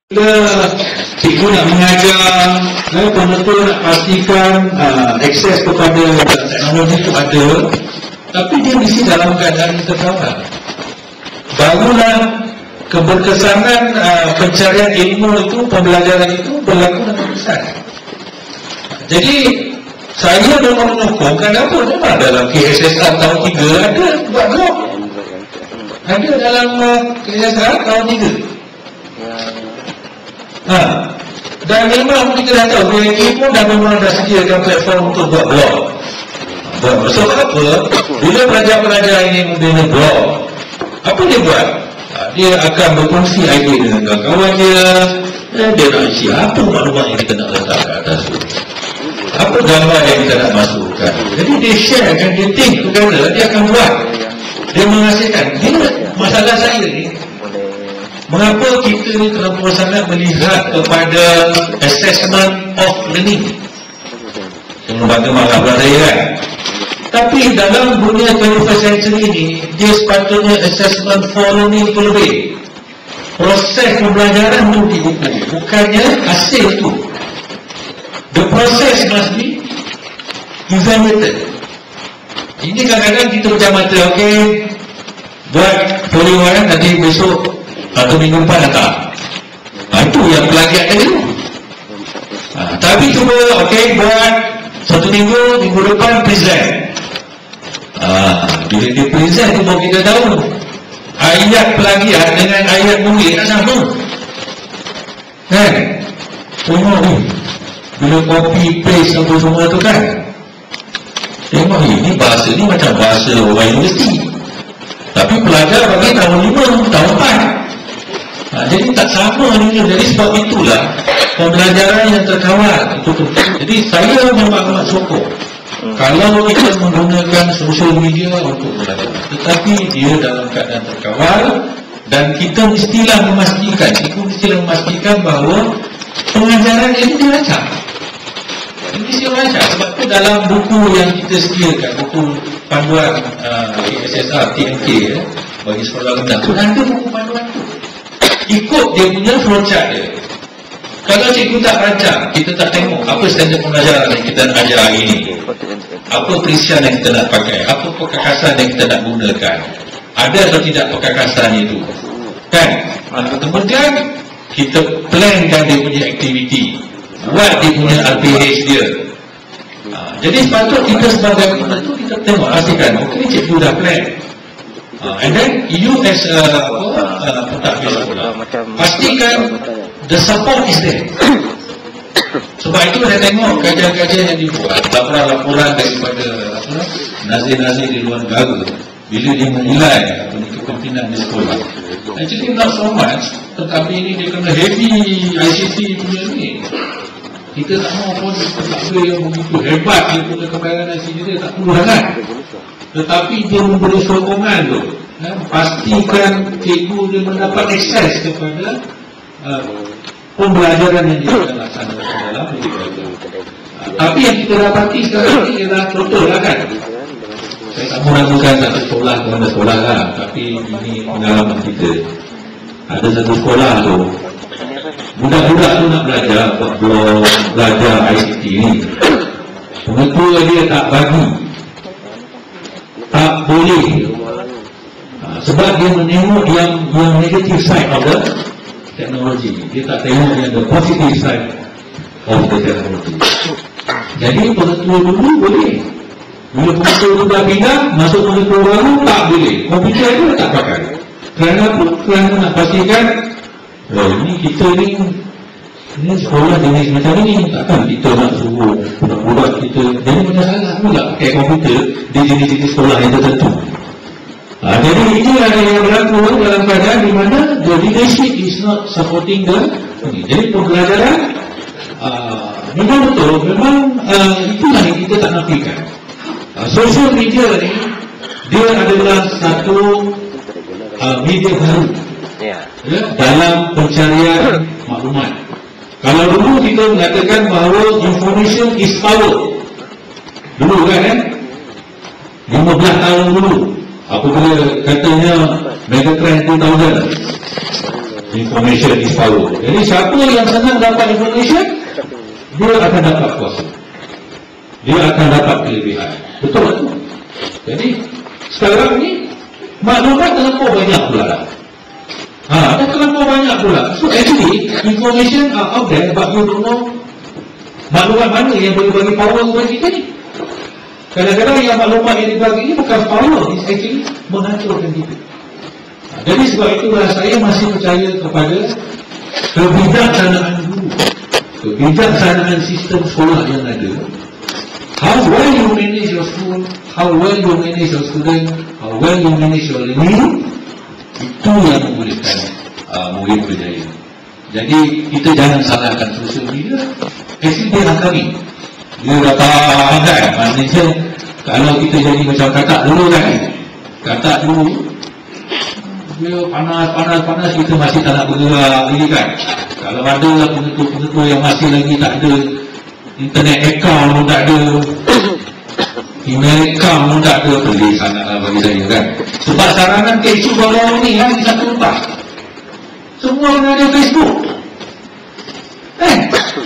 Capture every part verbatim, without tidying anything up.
Bila cikgu nak mengajar, eh, betul nak pastikan uh, akses kepada teknologi itu ada, tapi dia mesti dalam keadaan terkawal. Barulah keberkesanan uh, pencarian ilmu itu, pembelajaran itu berlaku dengan besar. Jadi saya memang menyokong, kenapa memang dalam K S S R tahun tiga ada buat blog, ada dalam uh, K S S R tahun tiga. Ha. Dan memang kita dah tahu B M A pun dah memang dah sediakan platform untuk buat blog. Buat sebab apa? Bila pelajar-pelajar ini membina blog, apa dia buat? Ha, dia akan berkongsi idea dengan kawan-kawan dia. Eh, dia nak isi apa maklumat yang kita nak letak ke atas tu, apa gambar yang kita nak masukkan. Jadi dia share kan, dia think together, dia akan buat, dia menghasilkan. Dia, masalah saya ni, mengapa kita ni terlalu sangat melihat kepada assessment of learning, lembaga malah berada kan. Tapi dalam dunia twenty-first century ni, dia sepatutnya assessment for learning itu lebih. Proses pembelajaran tu di buku, bukannya hasil tu. The process must be evaluated. Ini kadang-kadang kita macam mata, okay, buat folio one, nanti besok atau minggu depan datang. Ha, itu yang pelagiat tadi tu. Ha, tapi cuba, okey, buat satu minggu, minggu depan present. Ha, bila dia present tu baru kita tahu ayat pelagiat dengan ayat murid tak sama. Kan? Tengok ni, bila copy paste apa semua tu kan, tengok ni, ni bahasa ni macam bahasa orang universiti, tapi pelajar bagi tahun lima, tahun empat. Ha, jadi tak sama ni. Jadi sebab itulah pembelajaran yang terkawal. Jadi saya memang amat sokong hmm. kalau kita menggunakan social media untuk belajar, tetapi dia dalam keadaan terkawal, dan kita mestilah memastikan, kita mestilah memastikan bahawa pengajaran ini dilacak. Ini mesti dilacak. Sebab itu dalam buku yang kita sediakan, buku panduan uh, K S S R T M K eh, bagi sekolah rendah tu, ada buku panduan tu, ikut dia punya flowchart dia. Kalau cikgu tak rancang, kita tak tengok apa standard pembelajaran yang kita nak ajar hari ini, apa perisian yang kita nak pakai, apa perkakasan yang kita nak gunakan, ada atau tidak perkakasan itu kan. Kemudian kita plankan dia punya aktiviti, buat dia punya R P H dia. ha, Jadi sepatutnya kita sebagai guru tu, kita tengok, pastikan ok, cikgu dah plan. Uh, and then you as a uh, pentadbir sekolah, pastikan the support is there. Sebab itu saya tengok kajian-kajian yang dibuat, laporan-laporan daripada apa, nazir-nazir di luar negara, bila dia menilai apa ni, kepimpinan di sekolah, actually not so much, tetapi ini dia kena heavy I C T punya ni. Kita tak mahu pun pentadbir yang begitu hebat, dia punya kembaran I C T dia tak perlu sangat. Tetapi dia memberi sokongan tu, ya, pastikan cikgu dia mendapat akses kepada uh, pembelajaran yang dia akan laksanakan dalam pembelajaran. uh, Tapi yang kita dapati sekarang ini ialah contoh lah kan. Saya tak meragukan satu sekolah kepada sekolah lah, tapi ini pengalaman kita. Ada satu sekolah tu, budak-budak tu nak belajar buat blog, belajar I C T ni, pengetua dia tak bagi, tak boleh, ha, sebab dia menengok yang yang negative side of the technology, dia tak tengok yang the positive side of the technology. Jadi pengetua dulu boleh, bila pengetua tu dah pindah, masuk pengetua baru tak boleh, komputer tu tak pakai. Kerana apa? Kerana nak pastikan, oh ini kita ni ini sekolah jenis macam ni, takkan kita nak suruh budak-budak kita. Jadi macam salah pula pakai komputer di jenis-jenis sekolah yang tertentu. Ha, jadi ini ada yang berlaku dalam keadaan di mana the leadership is not supporting the ini. Jadi pembelajaran uh, memang betul, memang uh, itulah yang kita tak nafikan. uh, Social media ni, dia adalah satu uh, media baru ya, dalam pencarian maklumat. Kalau dulu kita mengatakan bahawa information is power, dulu kan eh? lima belas tahun dulu, apabila katanya Megatrend dua ribu, Information is power. Jadi siapa yang senang dapat information, dia akan dapat kuasa, dia akan dapat kelebihan. Betul tak? Jadi sekarang ni maklumat terlampau banyak pula lah. Ha, ada terlampau banyak pula. So actually information are out there, but you don't know maklumat mana yang boleh bagi power kepada kita ni. Kadang-kadang yang maklumat yang dibagi ini bukan power, it's actually menghancurkan kita. Ha, jadi sebab itulah saya masih percaya kepada kebijaksanaan guru, kebijaksanaan sistem sekolah yang ada. How well you manage your school, how well you manage your student, how well you manage your learning, itu yang membolehkan uh, murid berjaya. Jadi kita jangan salahkan sosial media. Actually dia kami, dia dapat pandai. Maknanya kalau kita jadi macam katak dulu kan, katak dulu dia panas-panas-panas, kita masih tak nak bergerak lagi kan. Kalau ada pengetua-pengetua yang masih lagi tak ada internet account pun tak ada, email account pun tak ada, boleh sangatlah bagi saya kan. Sebab saranan ke isu baru ni kan, di satu tempat semua yang ada Facebook eh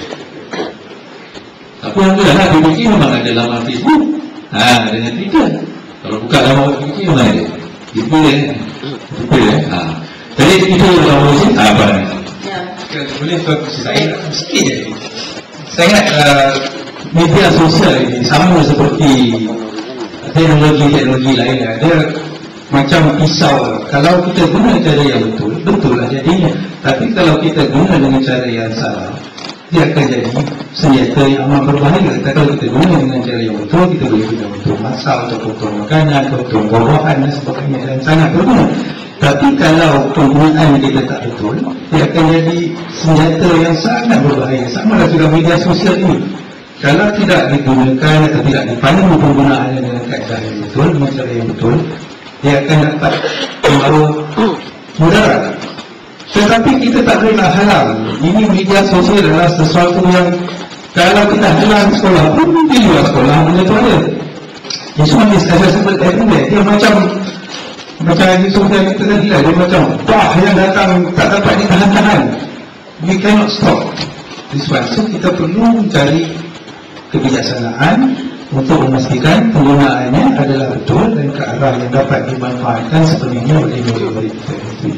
apa yang ada lah, B B K memang ada laman Facebook, ha, dengan Twitter. Kalau buka laman B B K memang ada Twitter eh Twitter eh ha. Jadi itu laman sini apa ni ya. Boleh fokus saya sikit je. Saya ingat uh, media sosial ini sama seperti teknologi-teknologi lain. Dia macam pisau. Kalau kita guna cara yang betul, betul lah jadinya. Tapi kalau kita guna dengan cara yang salah, dia akan jadi senjata yang amat berbahaya. Kalau kita guna dengan cara yang betul, kita boleh guna untuk masak, untuk potong makanan, potong buah-buahan dan sebagainya, dan sangat berguna. Tapi kalau penggunaan kita tak betul, dia akan jadi senjata yang sangat berbahaya. Sama lah juga media sosial ini. Kalau tidak digunakan atau tidak dipandu penggunaannya dengan kaedah yang betul, dengan cara yang betul, dia akan dapat pengaruh mudarat. Tetapi kita tak boleh halang. Ini media sosial adalah sesuatu yang kalau kita halang sekolah pun, di luar sekolah benda tu ada. Yusuf ni saya sebut everywhere. Dia macam macam Yusuf yang kita tadi lah. Dia macam bah yang datang tak dapat ditahan-tahan. We cannot stop this one. So kita perlu mencari kebijaksanaan untuk memastikan penggunaannya adalah betul dan ke arah yang dapat dimanfaatkan sepenuhnya oleh murid-murid kita.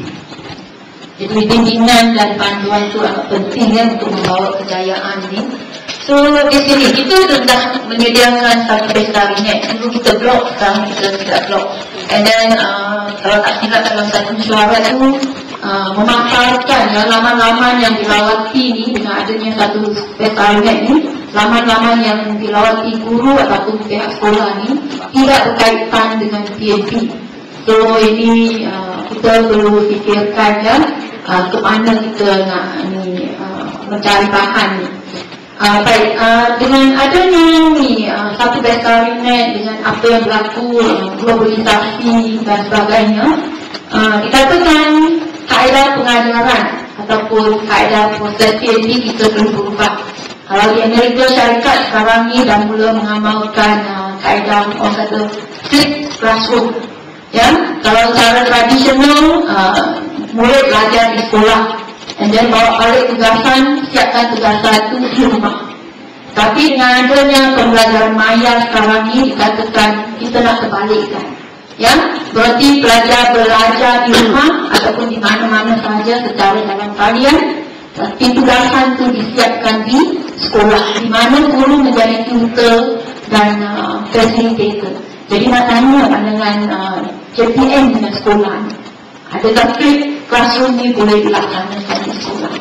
Jadi bimbingan dan panduan itu agak penting ya untuk membawa kejayaan ini. So di sini kita sudah menyediakan satu pesta net. Dulu kita blok, sekarang kita tidak blok. And then uh, kalau tak silap dalam satu mesyuarat itu uh, memaparkan ya, laman-laman yang dilawati ni dengan adanya satu pesta net ni, laman-laman yang dilawati guru ataupun pihak sekolah ni tidak berkaitan dengan P N P. So ini uh, kita perlu fikirkan ya, uh, ke mana kita nak ni uh, mencari bahan ni. Uh, baik, uh, dengan adanya ni uh, satu bestari net dengan apa yang berlaku, uh, globalisasi dan sebagainya, uh, dikatakan kaedah pengajaran ataupun kaedah proses P N D kita perlu berubah. Kalau di Amerika syarikat sekarang ni dah mula mengamalkan uh, kaedah orang kata strict classroom. Ya, kalau secara tradisional uh, murid belajar di sekolah, and then bawa balik tugasan, siapkan tugasan itu di rumah. Tapi dengan adanya pembelajaran maya sekarang ini dikatakan kita nak terbalikkan. Ya, berarti pelajar belajar di rumah ataupun di mana-mana sahaja secara dalam talian, tapi tugasan itu disiapkan di sekolah, di mana guru menjadi tutor dan uh, facilitator. Jadi nak tanya dengan uh, J P M dengan sekolah, adakah flip classroom ni boleh dilaksanakan di sekolah?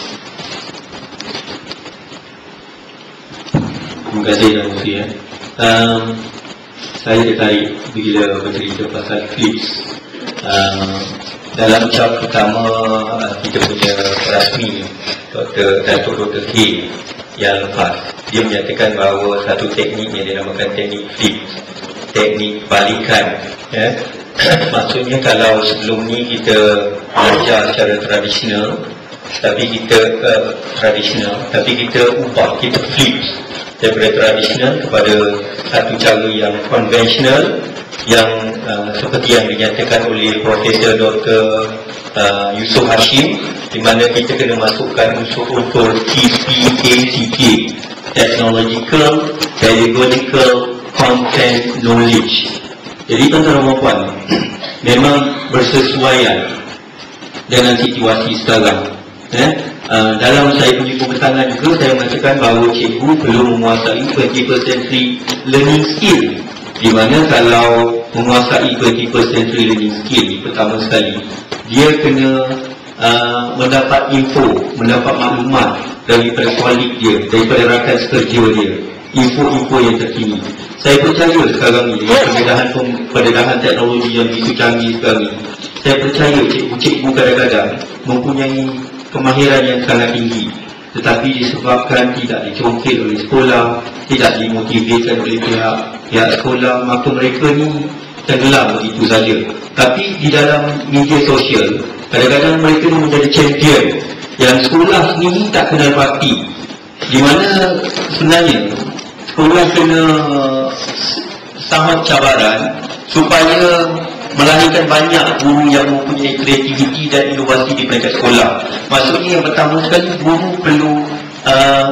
Terima kasih Tuan Mufi ya. Um, saya tertarik bila bercerita pasal flips. Um, dalam cap pertama kita punya rasmi Doktor Datuk Doktor K yang lepas, dia menyatakan bahawa satu teknik yang dinamakan teknik flip, teknik balikan ya. Maksudnya kalau sebelum ni kita belajar secara tradisional, tapi kita uh, tradisional, tapi kita ubah, kita flip daripada tradisional kepada satu cara yang konvensional, yang uh, seperti yang dinyatakan oleh Profesor Doktor uh, Yusof Hashim, di mana kita kena masukkan unsur-unsur T P K C K, Technological, Pedagogical, Content, Knowledge. Jadi tuan-tuan dan puan, memang bersesuaian dengan situasi sekarang. Eh? Uh, dalam saya punya ketangan juga, saya mengatakan bahawa cikgu perlu menguasai twenty-first century learning skill, di mana kalau menguasai twenty-first century learning skill, pertama sekali dia kena uh, mendapat info, mendapat maklumat daripada kolik dia, daripada rakan sekerja dia, info-info yang terkini. Saya percaya sekarang ini pendedahan pendedahan teknologi yang begitu canggih sekarang ini, saya percaya cikgu-cikgu kadang-kadang mempunyai kemahiran yang sangat tinggi, tetapi disebabkan tidak dicongkit oleh sekolah, tidak dimotivasikan oleh pihak pihak sekolah, maka mereka ni tenggelam begitu saja. Tapi di dalam media sosial, kadang-kadang mereka ni menjadi champion yang sekolah sendiri tak kenal parti, di mana sebenarnya sekolah kena sahut cabaran supaya melahirkan banyak guru yang mempunyai kreativiti dan inovasi di peringkat sekolah. Maksudnya yang pertama sekali, guru perlu uh,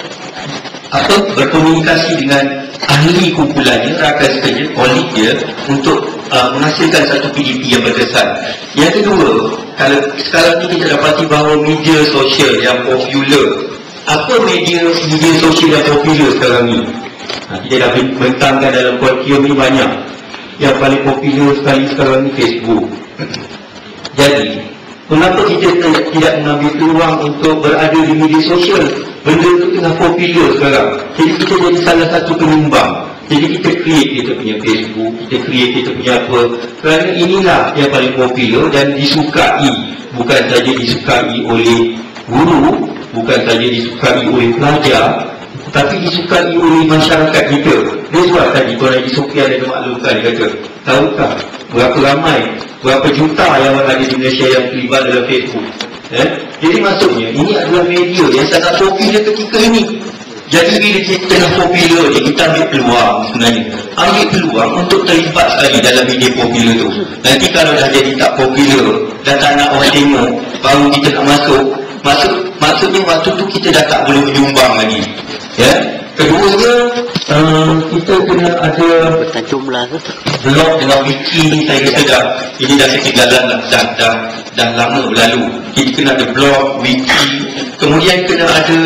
apa berkomunikasi dengan ahli kumpulannya, rakan sekerja, kolik dia, untuk uh, menghasilkan satu P D P yang berkesan. Yang kedua, kalau sekarang ni kita dapati bahawa media sosial yang popular. Apa media media sosial yang popular sekarang ni? Ha, kita dah bentangkan dalam kurikulum ni banyak. Yang paling popular sekali sekarang ni Facebook. Jadi, kenapa kita tidak mengambil peluang untuk berada di media sosial? Benda itu tengah popular sekarang. Jadi kita jadi salah satu penyumbang. Jadi kita create kita punya Facebook, kita create kita punya apa. Kerana inilah yang paling popular dan disukai. Bukan saja disukai oleh guru, bukan saja disukai oleh pelajar, tapi disukai oleh masyarakat kita. Dia sebab tadi Tuan Haji Sofian ada maklumkan, dia kata, tahukah berapa ramai, berapa juta yang ada di Malaysia yang terlibat dalam Facebook. eh? Jadi maksudnya ini adalah media yang sangat popular ketika ini. Jadi bila kita tengah popular ni, kita ambil peluang sebenarnya, ambil peluang untuk terlibat sekali dalam media popular tu. Nanti kalau dah jadi tak popular, dah tak nak orang tengok, baru kita nak masuk. Maksud, maksudnya waktu tu kita dah tak boleh menyumbang lagi. Ya. Keduanya, uh, kita kena ada blog dengan wiki ni. Saya rasa dah, ini dah ketinggalan dah, dah, dah, dah lama berlalu. Kita kena ada blog, wiki. Kemudian kena ada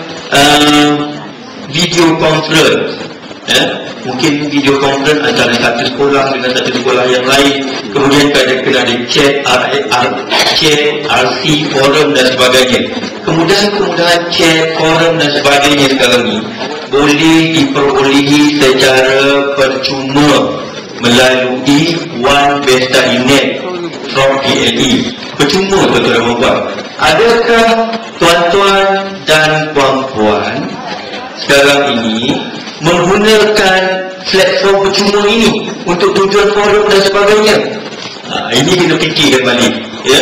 uh, video conference. Ya. Mungkin video conference antara satu sekolah dengan satu sekolah yang lain. Kemudian kena, kena ada chat, R, R, chat, R C, forum dan sebagainya. Kemudahan-kemudahan chat, forum dan sebagainya sekarang ni boleh diperolehi secara percuma melalui One Best Study Net from P L E. Percuma, tuan-tuan dan puan-puan. Adakah tuan-tuan dan puan-puan sekarang ini menggunakan platform percuma ini untuk tujuan forum dan sebagainya? Ha, ini kita fikirkan balik, ya.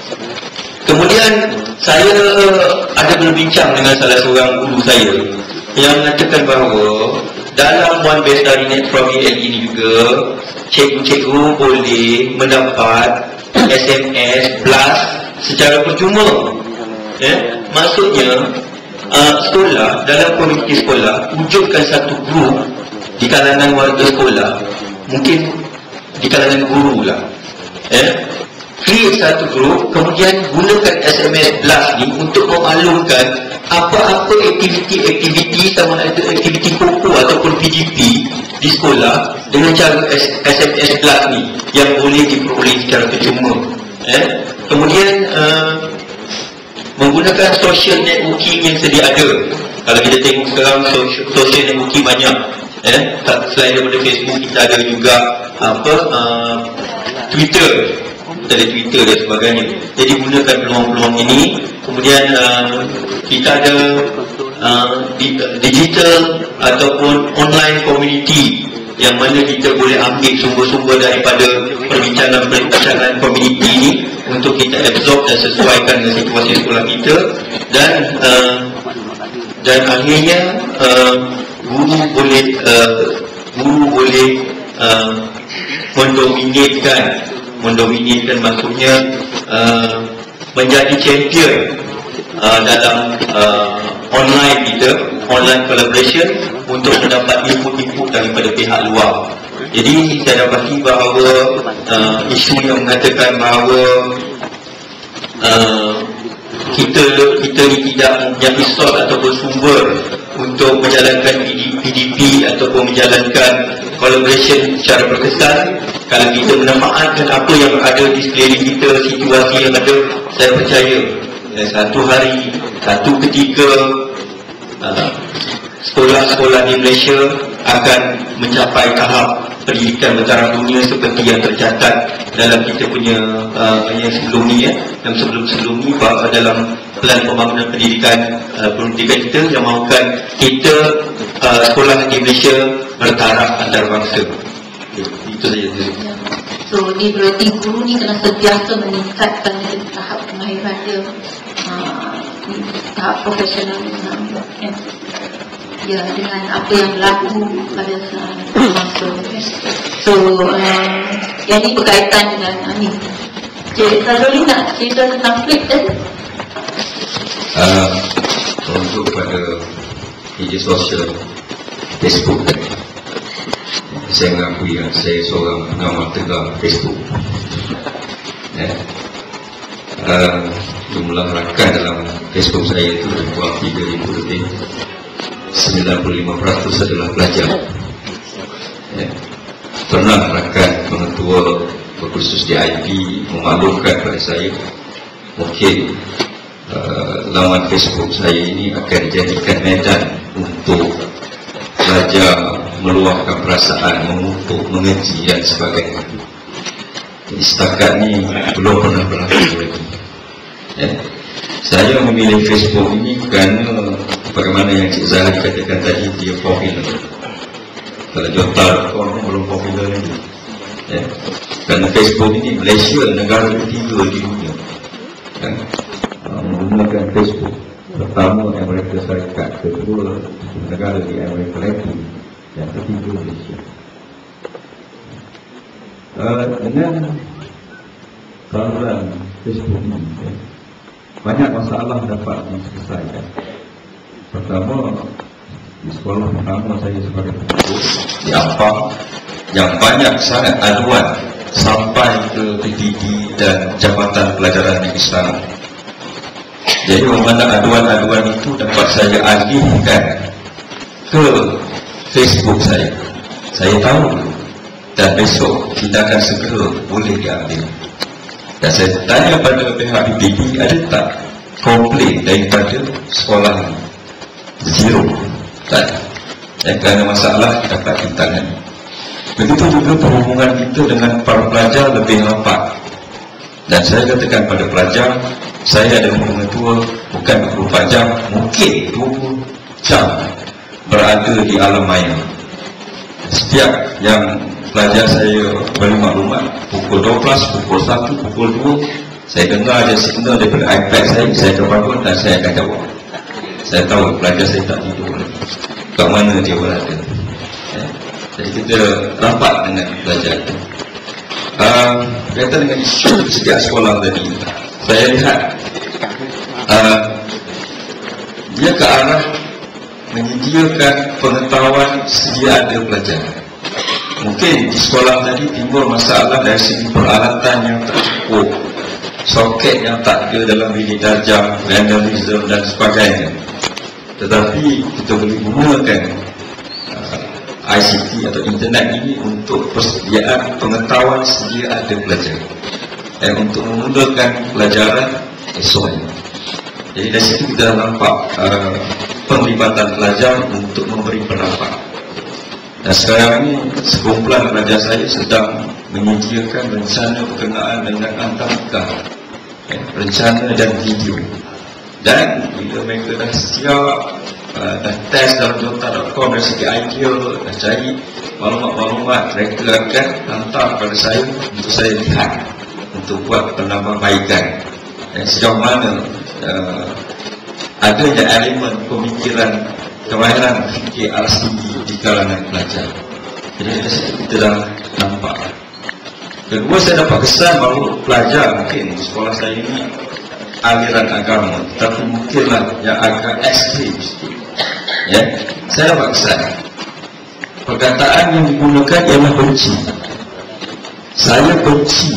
Kemudian saya ada berbincang dengan salah seorang guru saya yang mengatakan bahawa dalam One Best Study Net from P L E ini juga cikgu-cikgu boleh mendapat S M S blast secara percuma. Ya, maksudnya uh, sekolah, dalam komuniti sekolah, wujudkan satu grup di kalangan warga sekolah, mungkin di kalangan guru lah. Ya, create satu grup, kemudian gunakan S M S blast ni untuk memaklumkan apa-apa aktiviti-aktiviti sama ada aktiviti koko ataupun P D P di sekolah dengan cara S M S blast ni yang boleh diperoleh secara percuma. Eh? Kemudian uh, menggunakan social networking yang sedia ada. Kalau kita tengok sekarang social networking banyak. Eh? Selain daripada Facebook, kita ada juga apa uh, Twitter. Kita ada Twitter dan sebagainya. Jadi gunakan peluang-peluang ini. Kemudian uh, kita ada uh, digital ataupun online community yang mana kita boleh ambil sumber-sumber daripada perbincangan-perbincangan community ini untuk kita absorb dan sesuaikan dengan situasi sekolah kita. Dan uh, dan akhirnya uh, guru boleh uh, guru boleh uh, mendominatkan mendominatkan maksudnya uh, menjadi champion uh, dalam uh, online kita, online collaboration untuk mendapat input-input daripada pihak luar. Jadi saya dapati bahawa uh, isu yang mengatakan bahawa uh, kita kita ni tidak mempunyai resource ataupun sumber untuk menjalankan P D P ataupun menjalankan collaboration secara berkesan. Kalau kita memanfaatkan apa yang ada di sekeliling kita, situasi yang ada, saya percaya eh, satu hari, satu ketika uh, sekolah-sekolah di Malaysia akan mencapai tahap pendidikan bertaraf dunia seperti yang tercatat dalam kita punya uh, yang sebelum ni ya, yang sebelum-sebelum ni bahawa dalam pelan pembangunan pendidikan uh, pendidikan kita yang mahukan kita uh, sekolah di Malaysia bertaraf antarabangsa. Itu saja. So ni berarti guru ni kena sentiasa meningkatkan tahap kemahiran dia, uh, tahap profesional kan? Ya, dengan apa yang berlaku pada masa. So uh, yang ni berkaitan dengan uh, ni. Cik Saroli nak cerita tentang flip tadi? Uh, untuk pada media sosial Facebook, saya mengakui yang saya seorang pengawal tegar Facebook. Ya. Uh, jumlah rakan dalam Facebook saya itu kurang tiga ribu lebih. sembilan puluh lima peratus adalah pelajar. Ya. Pernah rakan pengetua berkhusus di I P memaklumkan kepada saya, mungkin uh, laman Facebook saya ini akan dijadikan medan untuk pelajar meluahkan perasaan, mengutuk, mengeji dan sebagainya. Jadi setakat ni belum pernah berlaku lagi. Ya. Saya memilih Facebook ini kerana bagaimana yang Cik Zahid katakan tadi, dia popular. Kalau Jotal orang belum popular lagi. Ya. Kerana Facebook ini Malaysia negara ketiga di dunia kan? Menggunakan Facebook. Pertama Amerika Syarikat, kedua negara di Amerika Latin, yang ketiga Malaysia. Uh, dengan saluran Facebook ini ya, banyak masalah dapat diselesaikan. Pertama, di sekolah pertama saya sebagai pengukur di Ampang, yang banyak sangat aduan sampai ke P D D dan Jabatan Pelajaran Negeri Selangor. Jadi mana aduan-aduan itu dapat saya alihkan ke Facebook saya. Saya tahu dan besok tindakan segera boleh diambil. Dan saya tanya pada pihak P D D, ada tak komplain daripada sekolah ini? Zero. Tak. Dan kerana masalah dapat ditangani. Begitu juga perhubungan kita dengan para pelajar lebih rapat. Dan saya katakan pada pelajar, saya ada pengetua bukan dua puluh empat jam, mungkin dua puluh jam berada di alam maya. Setiap yang pelajar saya beri maklumat, pukul dua belas, pukul satu, pukul dua, saya dengar ada signal daripada iPad saya, saya terbangun dan saya akan jawab. Saya tahu pelajar saya tak tidur lagi, kat mana dia berada. Ya. Jadi kita rapat dengan pelajar itu. Uh, berkaitan dengan isu setiap sekolah tadi, saya lihat uh, dia ke arah menyediakan pengetahuan sedia ada pelajar. Mungkin di sekolah tadi timbul masalah dari segi peralatan yang tak cukup, soket yang tak ada dalam bilik darjah, vandalism dan sebagainya. Tetapi kita boleh gunakan uh, I C T atau internet ini untuk persediaan pengetahuan sedia ada pelajar dan untuk memudahkan pelajaran esoknya. Jadi dari situ kita nampak uh, penglibatan pelajar untuk memberi pendapat. Dan sekarang ini sekumpulan pelajar saya sedang menyediakan rencana berkenaan dengan antarmuka, ya, rencana dan video. Dan bila mereka dah siap, uh, dah test dalam jota dot com dari segi idea, dah cari maklumat-maklumat, mereka akan hantar kepada saya untuk saya lihat, untuk buat penambahbaikan. Dan sejauh mana uh, adanya elemen pemikiran, kemahiran fikir aras tinggi di kalangan pelajar. Jadi kita dah nampak. Kedua, saya dapat kesan bahawa pelajar mungkin di sekolah saya ini aliran agama, tapi mungkinlah yang agak ekstrim sikit. Ya, saya dapat kesan perkataan yang digunakan ialah benci. Saya benci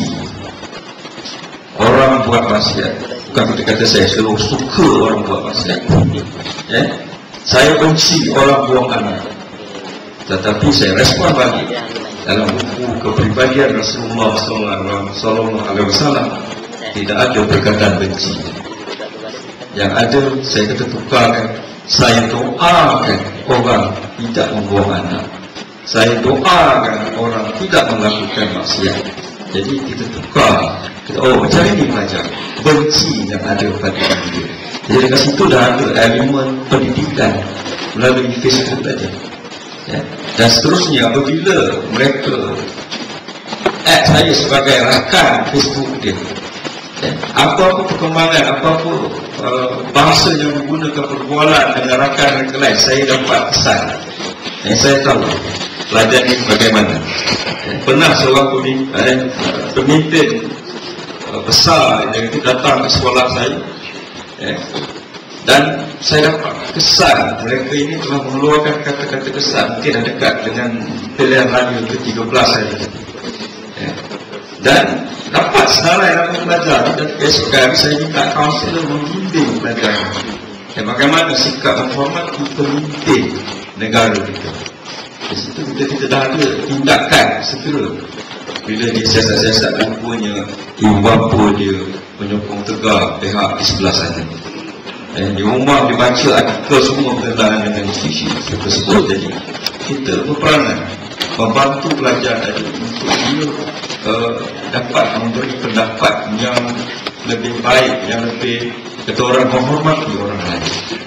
orang buat maksiat. Bukan kita kata saya selalu suka orang buat maksiat. Ya, saya benci orang buang anak. Tetapi saya respon balik dalam buku kepribadian Rasulullah sallallahu alaihi wasallam tidak ada perkataan benci. Yang ada saya kata tukarkan, saya doakan orang tidak membuang anak, saya doakan orang tidak melakukan maksiat. Jadi kita tukar, kita, oh macam ini belajar benci yang ada pada diri. Jadi dekat situ dah ada elemen pendidikan melalui Facebook saja. Ya. Dan seterusnya apabila mereka add saya sebagai rakan Facebook dia, ya, apa-apa perkembangan, apa-apa uh, bahasa yang menggunakan perbualan dengan rakan mereka lain, saya dapat kesan. Ya, saya tahu pelajar ini bagaimana. Ya, pernah seorang pemimpin, eh, pemimpin uh, besar yang itu datang ke sekolah saya, ya, dan saya dapat kesan mereka ini telah mengeluarkan kata-kata kesan. Mungkin ada dekat dengan pilihan radio ke tiga belas saya, ya. Dan dapat senarai dalam pelajar. Dan esok hari saya minta kaunselor membimbing pelajar, ya, bagaimana sikap menghormati pemimpin negara kita. Di situ kita, kita dah ada tindakan segera. Bila dia siasat-siasat rupanya ibu bapa dia menyokong tegar pihak di sebelah sana. Dan di rumah dia baca artikel semua berkenaan dengan isu tersebut. Jadi kita berperanan membantu pelajar tadi untuk dia uh, dapat memberi pendapat yang lebih baik, yang lebih kata orang menghormati orang lain.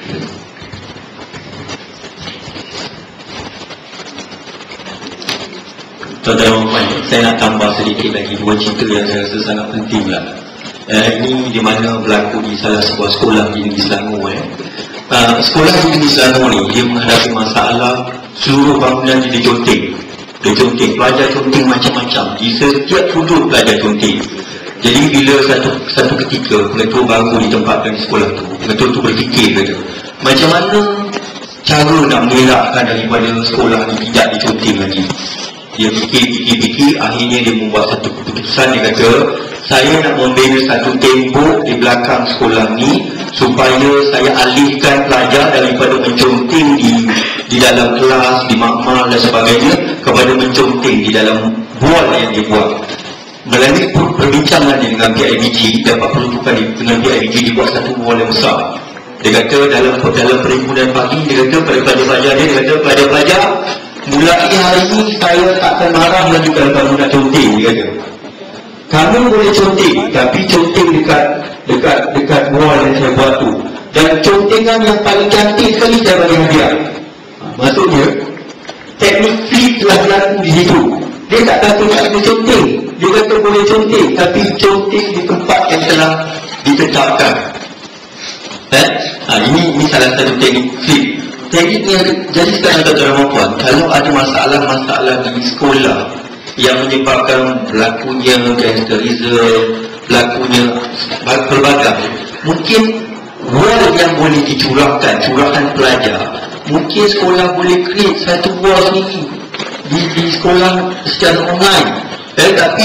Tuan-tuan dan puan, saya nak tambah sedikit lagi dua cerita yang saya rasa sangat penting lah. Eh, ini di mana berlaku di salah sebuah sekolah di Negeri Selangor. Eh. Uh, sekolah di Negeri Selangor ni dia menghadapi masalah seluruh bangunan dia diconteng. Dia conteng, pelajar conteng macam-macam. Di setiap sudut pelajar conteng. Jadi bila satu satu ketika pengetua baru ditempatkan di sekolah tu, pengetua tu berfikir kata, macam mana cara nak mengelakkan daripada sekolah ni tidak diconteng lagi. Dia fikir-fikir-fikir, akhirnya dia membuat satu keputusan. Dia kata, saya nak membina satu tembok di belakang sekolah ni supaya saya alihkan pelajar daripada menconteng di di dalam kelas, di makmal dan sebagainya, kepada menconteng di dalam wall yang dia buat. Melalui perbincangan dia dengan P I B G, dapat peruntukan dengan P I B G dibuat satu wall yang besar. Dia kata dalam dalam perhimpunan pagi, dia kata pada pelajar-pelajar dia, dia kata pelajar-pelajar, mulai hari ini saya tak akan marah lagi kalau kamu nak conteng, dia kata. Kamu boleh conteng, tapi conteng dekat dekat dekat wall yang saya buat tu. Dan contengan yang paling cantik sekali saya bagi hadiah. Ha, maksudnya teknik flip telah berlaku di situ. Dia tak kata tak boleh conteng, dia kata boleh conteng, tapi conteng di tempat yang telah ditetapkan. Eh? Ha, ini ini salah satu teknik flip. Teknik yang jadi sekarang tuan-tuan dan puan, kalau ada masalah-masalah di sekolah yang menyebabkan berlakunya gangsterisme, berlakunya pelbagai, mungkin wall yang boleh dicurahkan, curahan pelajar, mungkin sekolah boleh create satu wall sendiri di, di sekolah secara online. Eh, tapi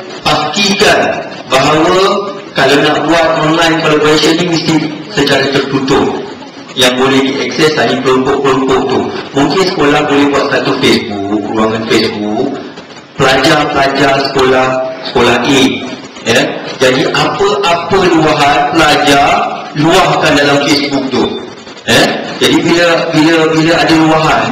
pastikan bahawa kalau nak buat online collaboration ni mesti secara tertutup, yang boleh diakses hanya kelompok-kelompok tu. Mungkin sekolah boleh buat satu Facebook, ruangan Facebook pelajar-pelajar sekolah sekolah A, ya. Jadi apa-apa luahan pelajar luahkan dalam Facebook tu, ya. Jadi bila bila bila ada luahan,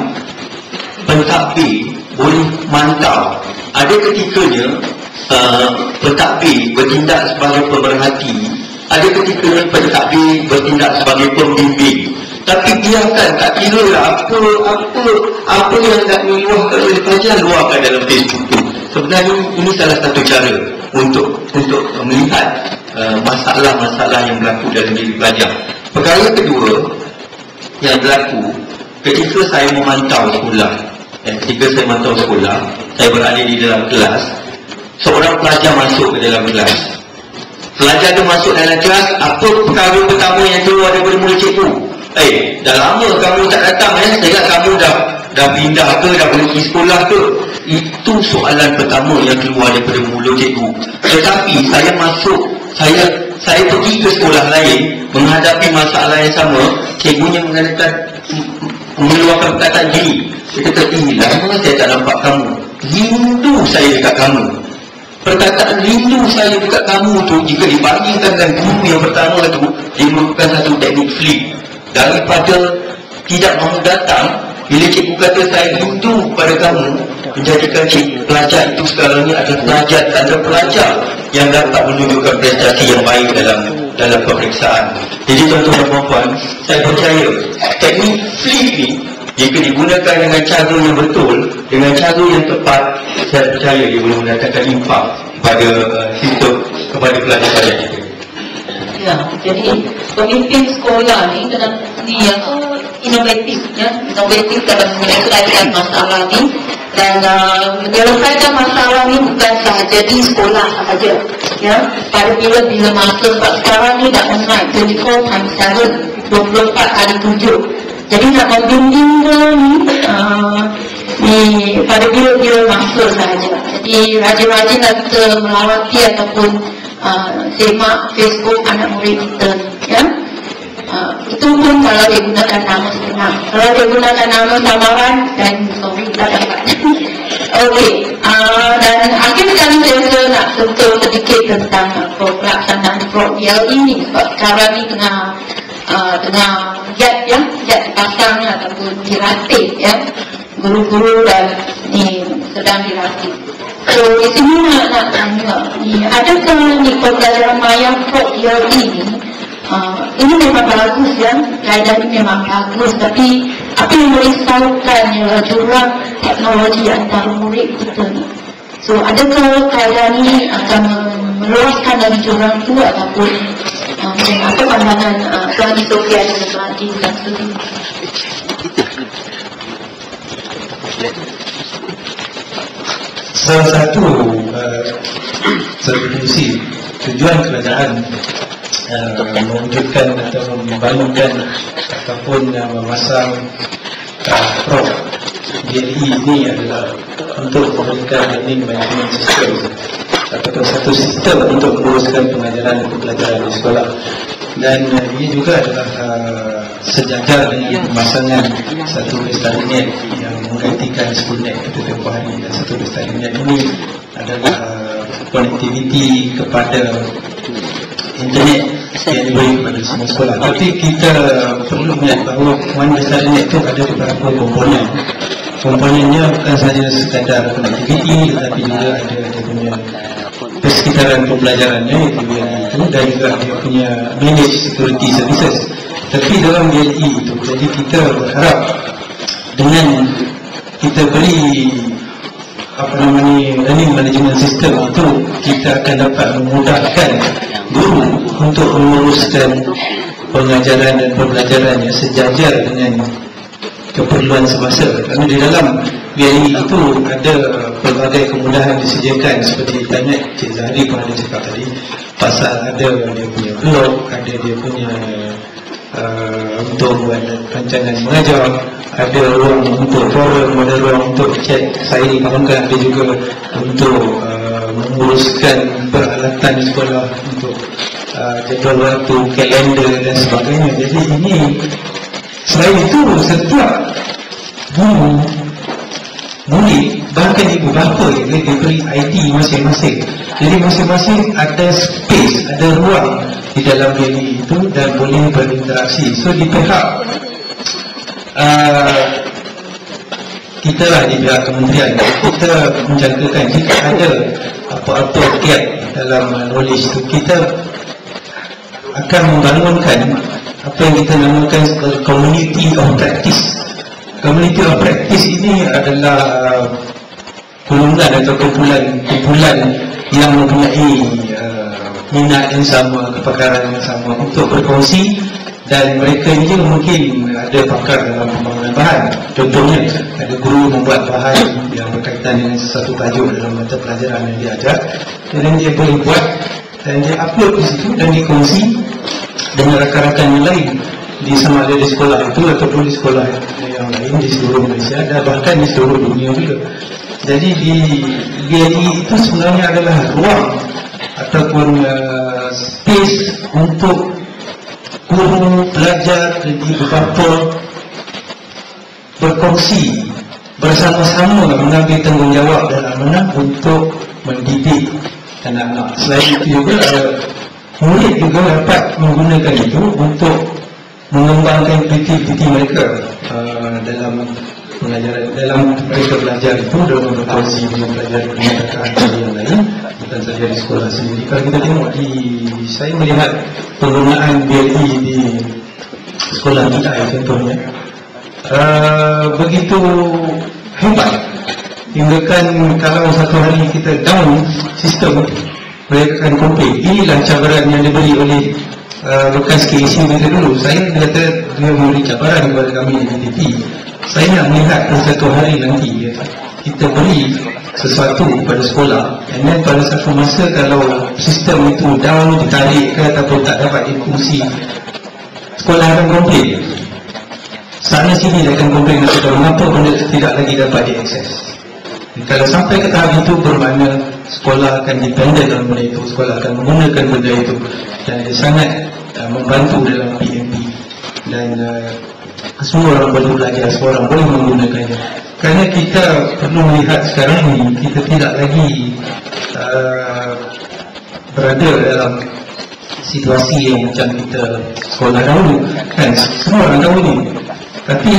pentadbir boleh mantau. Ada ketikanya uh, pentadbir bertindak sebagai pemerhati, ada ketikanya pentadbir bertindak sebagai pembimbing. Tapi biarkan, tak kira lah apa apa apa yang nak diluahkan oleh pelajar, luahkan dalam Facebook tu. Sebenarnya ini salah satu cara untuk untuk melihat uh, masalah-masalah yang berlaku dalam diri pelajar. Perkara kedua yang berlaku ketika saya memantau sekolah, eh, ketika saya memantau sekolah, saya berada di dalam kelas, seorang pelajar masuk ke dalam kelas. pelajar tu masuk dalam kelas, apa perkara pertama yang keluar daripada mulut cikgu? Eh, dah lama kamu tak datang ya, saya ingat kamu dah dah pindah ke, dah pergi sekolah ke. Itu soalan pertama yang keluar daripada mulut cikgu. Tetapi saya masuk, saya saya pergi ke sekolah lain, menghadapi masalah yang sama, cikgunya mengatakan, mengeluarkan perkataan gini. Dia kata, eh lama saya tak nampak kamu, rindu saya dekat kamu. Perkataan rindu saya dekat kamu tu, jika dibandingkan dengan guru yang pertama tu, dia merupakan satu teknik flip. Daripada tidak mahu datang, bila cikgu kata saya rindu pada kamu, menjadikan cikgu pelajar itu sekarang ni adalah pelajar tanda pelajar yang dapat menunjukkan prestasi yang baik dalam dalam peperiksaan. Jadi tuan-tuan dan puan-puan, saya percaya teknik flip ni jika digunakan dengan cara yang betul, dengan cara yang tepat, saya percaya dia boleh mendatangkan impak kepada uh, sistem, kepada pelajar-pelajar kita. Ya, jadi pemimpin sekolah ni kena ni yang inovatif, ya, inovatif dalam menyelesaikan masalah ni. Dan uh, menyelesaikan masalah ni bukan sahaja di sekolah sahaja, ya. Pada bila-bila masa, sebab sekarang ni dah online dua puluh empat times tujuh, dua puluh empat kali tujuh. Jadi nak membimbing ni uh, ni pada bila-bila masa sahaja. Jadi rajin-rajinlah kita melawati ataupun uh, semak Facebook anak murid kita, ya. Uh, itu pun kalau dia gunakan nama sebenar. Kalau dia gunakan nama samaran, dan sorry tak dapat. Okey, uh, dan akhir sekali saya nak sentuh sedikit tentang uh, pelaksanaan Prod E L E ini, sebab sekarang ni tengah uh, tengah jet, ya, jet dipasang ataupun dilatih, ya, guru-guru dan ni sedang dilatih. So di sini nak nak tanya, ni adakah ni pembelajaran maya Prod E L E ni? Uh, ini memang bagus, ya, kaedah ini memang bagus, tapi apa yang merisaukan ya, jurang teknologi antara murid kita ni. So adakah kaedah ini akan meluaskan lagi jurang itu ataupun uh, apa pandangan uh, Tuan Sofia dan Tuan Adi dan Sudi? Salah satu uh, sertifikasi tujuan kerajaan Uh, mewujudkan atau membangunkan ataupun uh, memasang uh, Prod E L E ini adalah untuk memberikan learning management system ataupun satu sistem untuk menguruskan pengajaran dan pembelajaran di sekolah. Dan uh, ini juga adalah uh, sejajar dengan pemasangan satu Bestarinet yang menggantikan Schoolnet pada tempoh hari. Dan satu Bestarinet ini adalah uh, konektiviti kepada internet yang diberi kepada semua sekolah. Tapi kita perlu melihat bahawa One Bestarinet itu ada beberapa komponen. Komponennya bukan sahaja sekadar konektiviti, tetapi juga ada dia punya persekitaran pembelajarannya, iaitu B L E itu, dan juga dia punya managed security services. Tapi dalam B L E itu, jadi kita berharap dengan kita beri apa namanya learning management system itu, kita akan dapat memudahkan guru untuk menguruskan pengajaran dan pembelajaran yang sejajar dengan keperluan semasa. Kerana di dalam B L E itu ada pelbagai kemudahan disediakan, seperti internet. Cik Zahari pun ada cakap tadi pasal ada dia punya blog, ada dia punya uh, untuk buat rancangan mengajar, ada ruang untuk forum, ada ruang untuk chat saya ni kawan-kawan, ada juga untuk uh, menguruskan peralatan di sekolah, untuk uh, jadual waktu, kalender dan sebagainya. Jadi ini, selain itu, setiap guru, murid, bahkan ibu bapa dia diberi I D masing-masing. Jadi masing-masing ada space, ada ruang di dalam diri itu dan boleh berinteraksi. So di pihak uh, kita lah, di pihak kementerian, kita menjangkakan jika ada apa-apa gap dalam knowledge itu, kita akan membangunkan apa yang kita namakan community of practice. Community of practice ini adalah golongan atau kumpulan kumpulan yang mempunyai uh, minat yang sama, kepakaran yang sama untuk berkongsi, dan mereka ini mungkin ada pakar dalam pembangunan bahan. Contohnya, ada guru membuat bahan yang berkaitan dengan satu tajuk dalam mata pelajaran yang diajar, dan dia boleh buat dan dia upload di situ dan dikongsi dengan rakan-rakan yang lain di sama ada di sekolah itu ataupun di sekolah yang lain di seluruh Malaysia dan bahkan di seluruh dunia juga. Jadi di B L E itu sebenarnya adalah ruang ataupun uh, space untuk guru, pelajar dan ibu bapa berkongsi bersama-sama mengambil tanggungjawab dan amanah untuk mendidik anak-anak. Selain itu juga uh, murid juga dapat menggunakan itu untuk mengembangkan aktiviti mereka uh, dalam pengajaran, dalam mereka belajar itu dalam berkongsi dengan pelajar pendidikan yang lain, bukan saja di sekolah sendiri. Kalau kita tengok di, saya melihat penggunaan B L E di sekolah kita contohnya uh, begitu hebat, hinggakan kalau satu hari kita down sistem, mereka akan komplain. Inilah cabaran yang diberi oleh Uh, bekas K E C kita dulu. Saya kata dia memberi cabaran kepada kami di D P P. Saya nak melihat satu hari nanti ya, kita beri sesuatu pada sekolah, dan pada satu masa kalau sistem itu down, ditarik ke ataupun tak dapat difungsi, sekolah akan komplain. Sana sini dia akan komplain tentang mengapa benda tidak lagi dapat diakses. Kalau sampai ke tahap itu bermakna sekolah akan dependent dalam benda itu, sekolah akan menggunakan benda itu, dan dia sangat uh, membantu dalam P M P, dan uh, semua orang boleh belajar, semua orang boleh menggunakannya. Kerana kita perlu melihat sekarang ini kita tidak lagi uh, berada dalam situasi yang macam kita sekolah dahulu, kan? Semua orang tahu ni. Tapi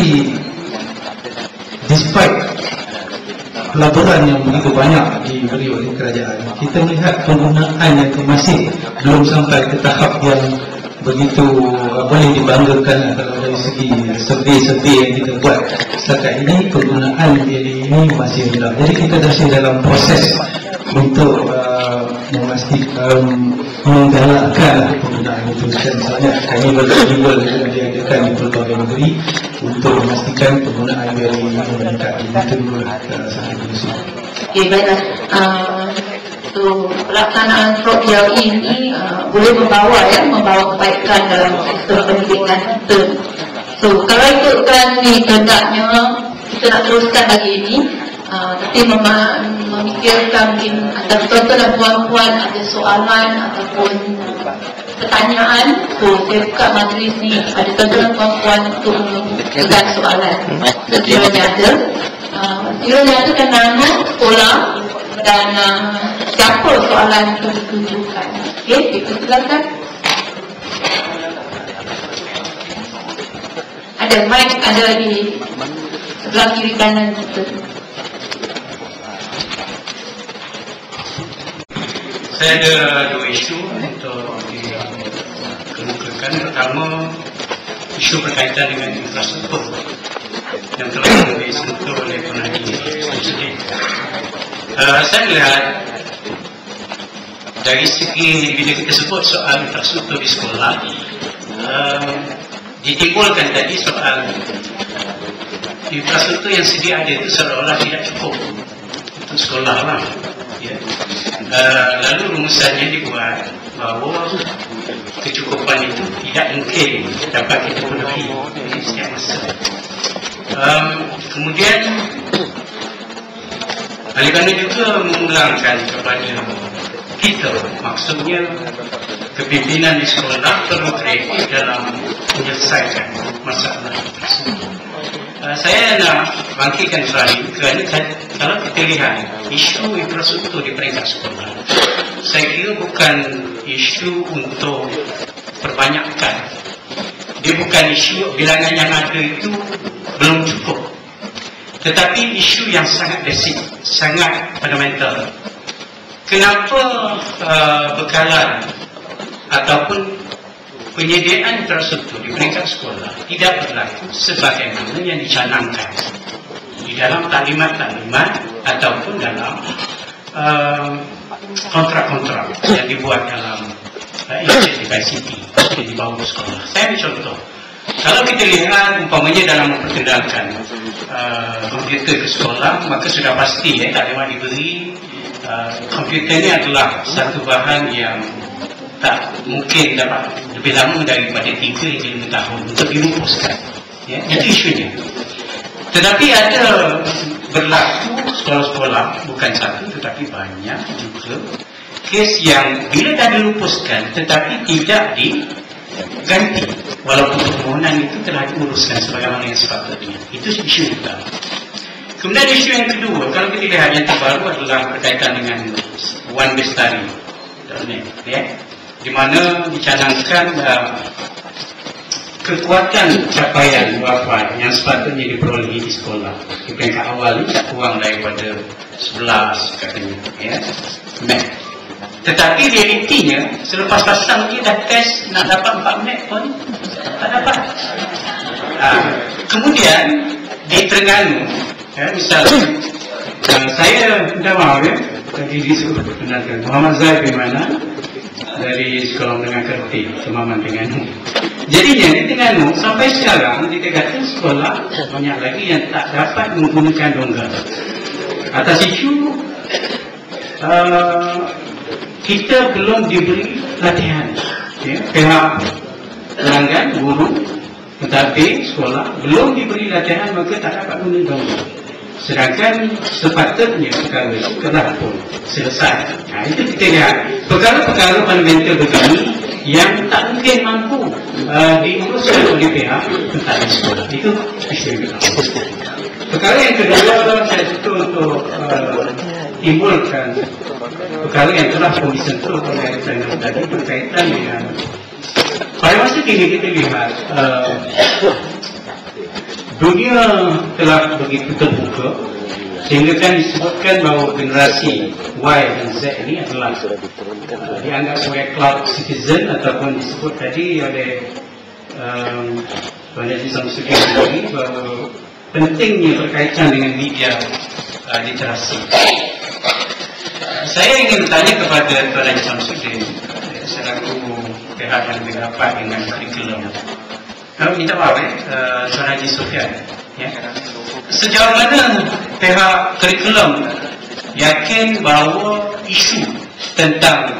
despite pelaburan yang begitu banyak diberi oleh kerajaan, kita melihat penggunaan yang masih belum sampai ke tahap yang begitu uh, boleh dibanggakan. Kalau dari segi survei-survei yang kita buat setakat ini, penggunaan ini masih rendah. Jadi kita masih dalam proses untuk uh, memastikan, um, menggalakkan penggunaan itu. Dan misalnya kami berkumpul yang diadakan di pelbagai negeri untuk memastikan penggunaan B L E ini meningkat. Itu dulu saya berisi. Okey, baiklah. Uh, so, pelaksanaan Prop B L E ini uh, boleh membawa ya, membawa kebaikan dalam sistem pendidikan kita. So, kalau ikutkan ni hendaknya kita nak teruskan lagi ini, uh, tapi mem- memikirkan mungkin ada tuan-tuan dan puan-puan ada soalan ataupun pertanyaan. So, saya buka majlis ni, ada tuan-tuan dan puan-puan untuk mengajukan soalan. Sekiranya ada, uh, sekiranya ada kan nama, sekolah dan uh, siapa soalan itu ditujukan. Okey, kita silakan. Ada mic ada di sebelah kiri kanan kita. Saya ada dua isu untuk dikemukakan. Pertama, isu berkaitan dengan infrastruktur yang telah disentuh oleh penagih sendiri. Uh, saya melihat dari segi bila kita sebut soal infrastruktur di sekolah, uh, ditimbulkan tadi soal infrastruktur yang sedia ada itu seolah-olah tidak cukup untuk sekolah lah. Ya. Uh, lalu rumusannya dibuat bahawa kecukupan itu tidak mungkin dapat kita penuhi di setiap masa. Um, kemudian Alibana juga mengulangkan kepada kita, maksudnya kepimpinan di sekolah perlu kreatif dalam menyelesaikan masalah tersebut. Uh, saya nak bangkitkan soal ini kerana kalau kita lihat isu infrastruktur di peringkat sekolah, saya kira bukan isu untuk perbanyakkan. Dia bukan isu bilangan yang ada itu belum cukup, tetapi isu yang sangat basic, sangat fundamental. Kenapa uh, bekalan ataupun penyediaan infrastruktur di peringkat sekolah tidak berlaku sebagaimana yang dicanangkan di dalam taklimat-taklimat ataupun dalam uh, kontrak-kontrak yang dibuat dalam uh, inisiatif I C T yang dibawa ke sekolah. Saya ambil contoh. Kalau kita lihat umpamanya dalam memperkenalkan uh, komputer ke sekolah, maka sudah pasti ya, tak lewat diberi uh, komputer ini adalah satu bahan yang tak mungkin dapat lebih lama daripada tiga hingga lima tahun untuk dirumuskan. Ya, itu isunya. Tetapi ada berlaku sekolah-sekolah, bukan satu tetapi banyak juga kes yang bila dah dilupuskan tetapi tidak diganti walaupun permohonan itu telah diuruskan sebagaimana yang sepatutnya. Itu isu utama. Kemudian isu yang kedua, kalau kita lihat yang terbaru adalah berkaitan dengan Wan Bestari, ya, di mana dicanangkan uh, kekuatan capaian wafat yang sepatutnya diperolehi di sekolah di peringkat awal ini tak kurang daripada sebelas katanya, ya. Mat. Tetapi realitinya selepas pasang dia dah test nak dapat empat mat pun tak dapat. Uh, kemudian di Terengganu, ya, misalnya uh, saya minta maaf, ya, tadi disebut perkenalkan Muhammad Zaid bin Mana dari Sekolah Menengah Kerti Kemaman Terengganu. Jadinya di Terengganu sampai sekarang dikatakan sekolah banyak lagi yang tak dapat menggunakan dongga. Atas isu uh, kita belum diberi latihan, ya, pihak pelanggan, guru, tetapi sekolah belum diberi latihan maka tak dapat menggunakan dongga. Sedangkan sepatutnya perkara itu telah pun selesai. Nah, itu kita lihat perkara-perkara fundamental begini yang tak mungkin mampu uh, diuruskan oleh pihak tentang sekolah. Itu isu yang pertama. Perkara yang kedua, saya setuju untuk uh, timbulkan perkara yang telah pun disentuh oleh saya tadi berkaitan dengan pada masa kini kita lihat uh, dunia telah begitu terbuka sehingga kan disebutkan bahawa generasi Y dan Z ini adalah uh, dianggap sebagai cloud citizen ataupun disebut tadi oleh um, Tuan Haji Samsudin tadi bahawa pentingnya berkaitan dengan media uh, literasi. Uh, saya ingin bertanya kepada Tuan Haji Samsudin uh, selaku pihak yang berrapat dengan kurikulum. Kalau minta maaf, eh, uh, Tuan Haji Sofyan, ya. Sejauh mana pihak kurikulum yakin bahawa isu tentang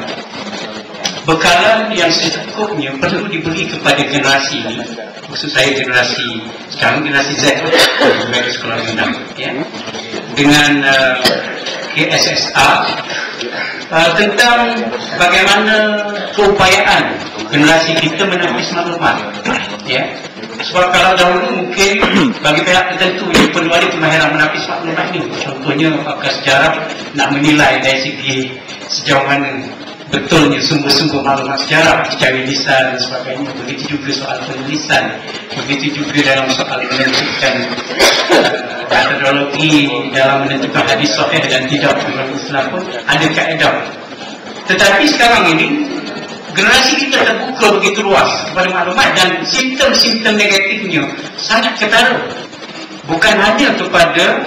bekalan yang secukupnya perlu diberi kepada generasi ini, maksud saya generasi sekarang, generasi Z dari sekolah rendah, ya, dengan uh, K S S A uh, tentang bagaimana keupayaan generasi kita menepis maklumat, ya. Sebab kalau dahulu mungkin bagi pihak tertentu yang perlu ada kemahiran menepis maklumat ini, contohnya pakar sejarah nak menilai dari segi sejauh mana betulnya sumber-sumber maklumat sejarah secara lisan dan sebagainya. Begitu juga soal penulisan, begitu juga dalam soal menentukan uh, metodologi dalam menentukan hadis sahih dan tidak menurut Islam pun ada kaedah. Tetapi sekarang ini generasi kita terbuka begitu luas kepada maklumat dan simptom-simptom negatifnya sangat ketara, bukan hanya kepada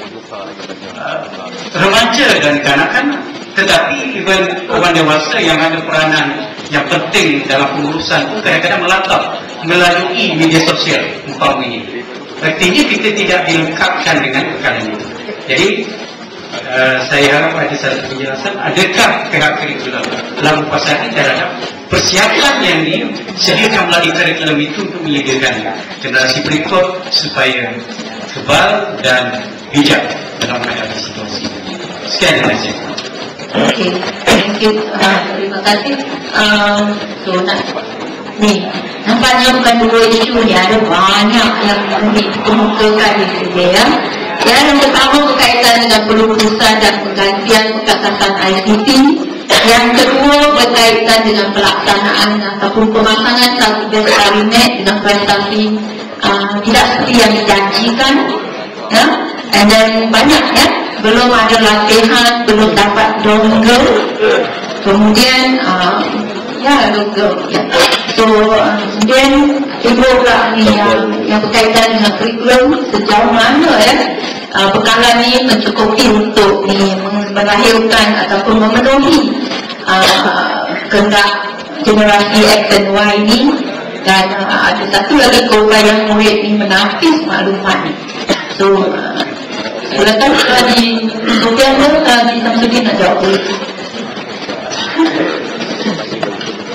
uh, remaja dan kanak-kanak, tetapi even orang dewasa yang ada peranan yang penting dalam pengurusan pun kadang-kadang melangkap melalui media sosial umpamanya. Artinya kita tidak dilengkapkan dengan perkara itu. Jadi Uh, saya harap ada satu penjelasan, adakah pihak kurikulum dalam pasaran terhadap persiapan yang disediakan melalui kurikulum itu untuk menyediakan generasi berikut supaya kebal dan bijak dalam menghadapi situasi. Sekian terima kasih. Okey, thank you. Uh, terima kasih. Um, so, nak, ni, nampaknya bukan dua isu ni, ada banyak yang dikemukakan di sini, ya. Yang pertama berkaitan dengan pelurusan dan penggantian perkatasan I C T. Yang kedua berkaitan dengan pelaksanaan ataupun pemasangan satu bestari net dengan prestasi uh, tidak seperti yang dijanjikan, ya. And then banyak, ya, belum ada latihan, belum dapat dongga. Kemudian uh, ya dongga, ya. So uh, kemudian kedua pula ni yang, yang berkaitan dengan kurikulum sejauh mana, ya, uh, bekalan ni mencukupi untuk ni melahirkan ataupun memenuhi uh, kehendak generasi X dan Y ni. Dan uh, ada satu lagi keupayaan murid ni menafis maklumat ni. So uh, silakan di Sofian tu, di Samsudin nak jawab dulu.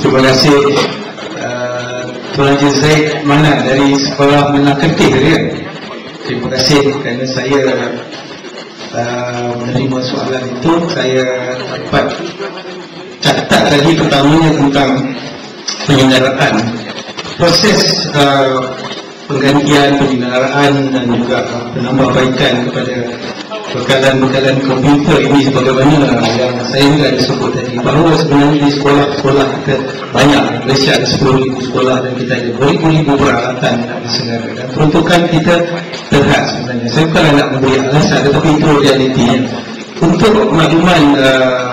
Terima kasih uh, Tuan Haji Zaid Mana dari Sekolah Menengah Kertih dia. Terima kasih kerana saya uh, menerima soalan itu. Saya dapat catat tadi pertamanya tentang penyelenggaraan proses uh, penggantian penyelenggaraan dan juga uh, penambahbaikan kepada bekalan-bekalan komputer ini sebagaimana yang saya juga ada sebut tadi, bahawa sebenarnya di sekolah-sekolah kita banyak, Malaysia ada sepuluh ribu sekolah dan kita ada beribu-ribu peralatan di segala, dan peruntukan kita terhad sebenarnya. Saya bukan nak memberi alasan, tetapi itu realitinya. Untuk makluman uh,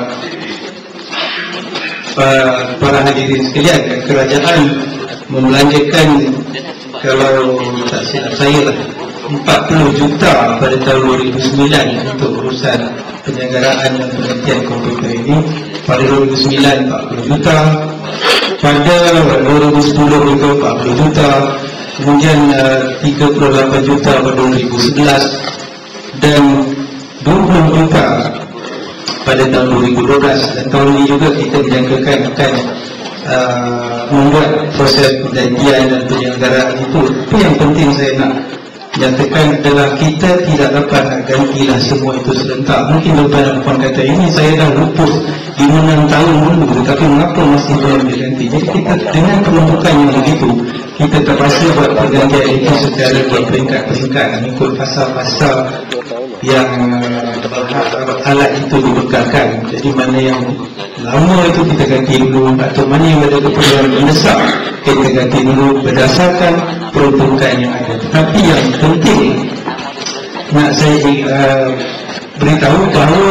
uh, para hadirin sekalian, kerajaan membelanjakan, kalau tak silap saya lah, empat puluh juta pada tahun dua ribu sembilan untuk urusan penyelenggaraan dan penelitian komputer ini. Pada dua ribu sembilan empat puluh juta, pada dua ribu sepuluh juga empat puluh juta, kemudian uh, tiga puluh lapan juta pada dua ribu sebelas dan dua puluh juta pada tahun dua ribu dua belas. Dan tahun ini juga kita dijangkakan akan uh, membuat proses perjanjian dan penyelenggaraan itu. Itu yang penting saya nak nyatakan adalah kita tidak dapat nak gantilah semua itu serentak. Mungkin beberapa puan kata ini saya dah lupus lima enam tahun dulu, tapi mengapa masih belum diganti. Jadi kita dengan peruntukan yang begitu, kita terpaksa buat pergantian itu secara berperingkat-peringkat mengikut fasa-fasa yang uh, alat itu dibekalkan. Jadi mana yang lama itu kita ganti dulu, atau mana yang ada keperluan mendesak kita ganti dulu berdasarkan peruntukan yang ada. Tetapi yang penting nak saya uh, beritahu bahawa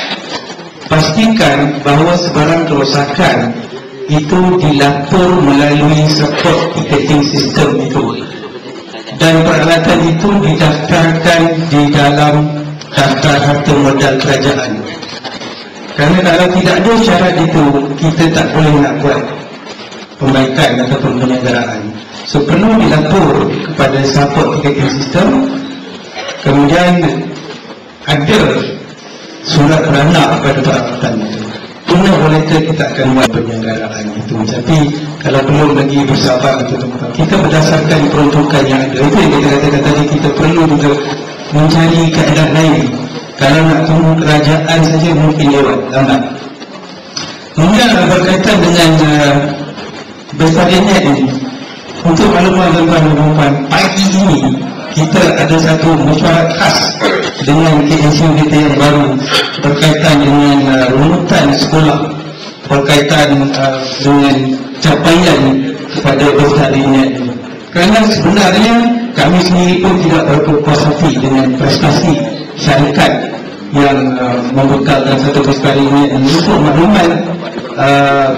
pastikan bahawa sebarang kerosakan itu dilapor melalui support ticketing system itu, dan peralatan itu didaftarkan di dalam daftar harta modal kerajaan. Kerana kalau tidak ada syarat itu, kita tak boleh nak buat pembaikan ataupun penyelenggaraan. So perlu dilapor kepada support ticketing system, kemudian ada surat beranak pada peralatan itu. Sooner or later kita akan buat penyelenggaraan itu. Tapi kalau belum lagi bersabar untuk kita berdasarkan peruntukan yang ada. Itu yang kita katakan tadi, kita perlu juga mencari keadaan lain. Kalau nak tunggu kerajaan saja mungkin lewat lambat. Kemudian berkaitan dengan uh, bestariannya ini, untuk makluman tuan-tuan dan puan, pagi ini kita ada satu mesyuarat khas dengan K N C U kita yang baru berkaitan dengan uh, runutan sekolah, berkaitan uh, dengan capaian kepada bestariannya ini. Kerana sebenarnya kami sendiri pun tidak berpuas hati dengan prestasi syarikat yang uh, membekalkan satu bestariannya ini. Untuk makluman, uh,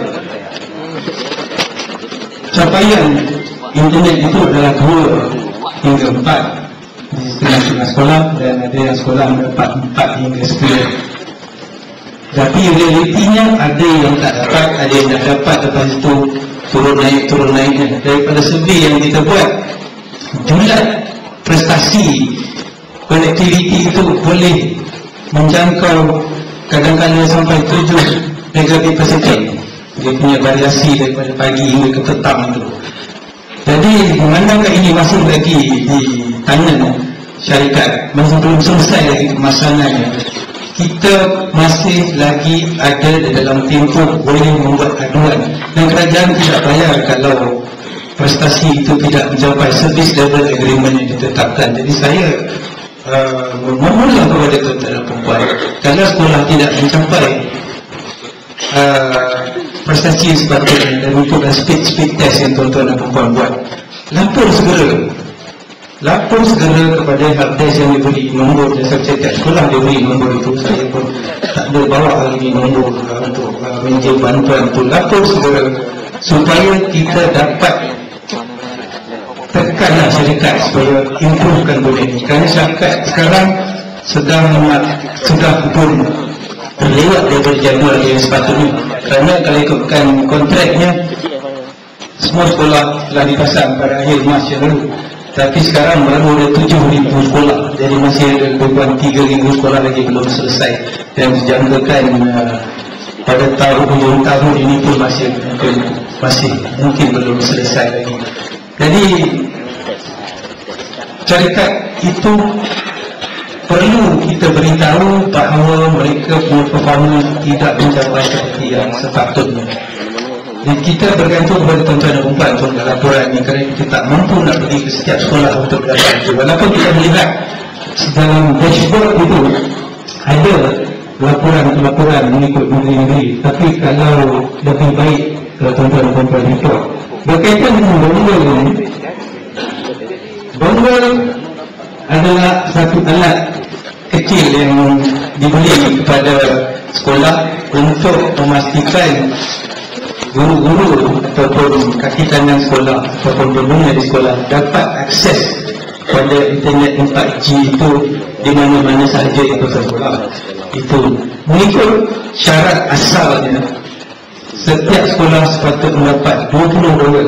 capaian internet itu adalah dua hingga empat di setengah-setengah sekolah, dan ada yang sekolah mendapat empat hingga sepuluh. Tapi realitinya ada yang tak dapat, ada yang tak dapat, lepas itu turun naik, turun naiknya. Daripada survei yang kita buat, jumlah prestasi konektiviti itu boleh menjangkau kadang-kadang sampai tujuh megabit per second. Dia punya variasi daripada pagi hingga ke petang itu. Jadi memandangkan ini masih lagi di tangan syarikat, masih belum selesai lagi kemasanannya, kita masih lagi ada di dalam tempoh boleh membuat aduan, dan kerajaan tidak bayar kalau prestasi itu tidak mencapai service level agreement yang ditetapkan. Jadi saya uh, memohonlah kepada tuan-tuan dan puan, kalau sekolah tidak mencapai uh, prestasi yang sepatutnya dan untuk speed-speed test yang tuan-tuan dan puan buat, lapor segera lapor segera kepada helpdesk yang diberi nombor jasa setiap sekolah diberi nombor itu. Saya pun tak ada bawa hari ini nombor uh, untuk uh, menjadi bantuan itu. Lapor segera supaya kita dapat tekanlah syarikat supaya improvekan benda ini. Kerana syarikat sekarang sedang sudah pun terlewat daripada jadual yang sepatutnya. Kerana kalau ikutkan kontraknya, semua sekolah telah dipasang pada akhir Mac yang lalu. Tapi sekarang baru ada tujuh ribu sekolah. Jadi masih ada lebih kurang tiga ribu sekolah lagi belum selesai. Dan dijangkakan uh, pada tahun hujung tahun ini pun masih mungkin masih mungkin belum selesai lagi. Jadi syarikat itu perlu kita beritahu bahawa mereka punya performance tidak mencapai seperti yang sepatutnya. Jadi kita bergantung kepada tuan-tuan dan puan untuk laporan ini, kerana kita tak mampu nak pergi ke setiap sekolah untuk dapat itu. Walaupun kita melihat dalam dashboard itu ada laporan-laporan mengikut negeri-negeri, tapi kalau lebih baik kalau tuan-tuan dan puan report berkaitan dengan bonggol ini. Bonggol adalah satu alat kecil yang dibeli kepada sekolah untuk memastikan guru-guru ataupun kaki tangan sekolah ataupun pembina di sekolah dapat akses pada internet empat G itu di mana-mana sahaja di pusat sekolah. Itu mengikut syarat asalnya, setiap sekolah sepatutnya mendapat dua puluh dolar.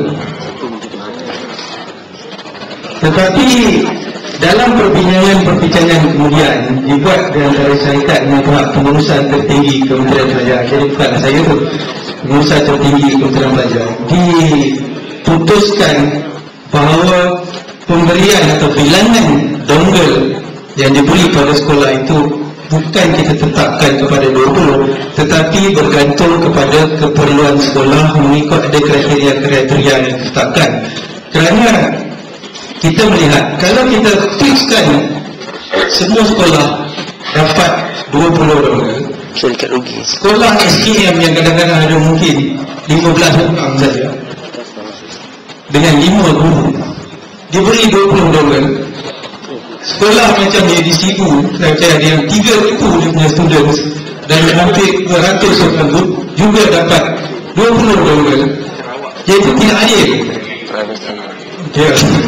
Tetapi dalam perbincangan-perbincangan kemudian dibuat di antara syarikat dengan pihak pengurusan tertinggi Kementerian Pelajaran, jadi bukanlah saya tu, pengurusan tertinggi Kementerian Pelajaran, diputuskan bahawa pemberian atau bilangan dongle yang diberi pada sekolah itu bukan kita tetapkan kepada dua puluh, tetapi bergantung kepada keperluan sekolah mengikut ada kriteria-kriteria yang ditetapkan. Kerana kita melihat kalau kita fixkan semua sekolah dapat dua puluh dolar, syarikat rugi. Sekolah S K M yang kadang-kadang ada mungkin lima belas orang saja dengan lima guru diberi dua puluh dolar. Sekolah macam A D C U macam ada yang tiga ribu dia punya students dan hampir beratus orang guru juga dapat dua puluh dolar. Iaitu tidak adil. Ya.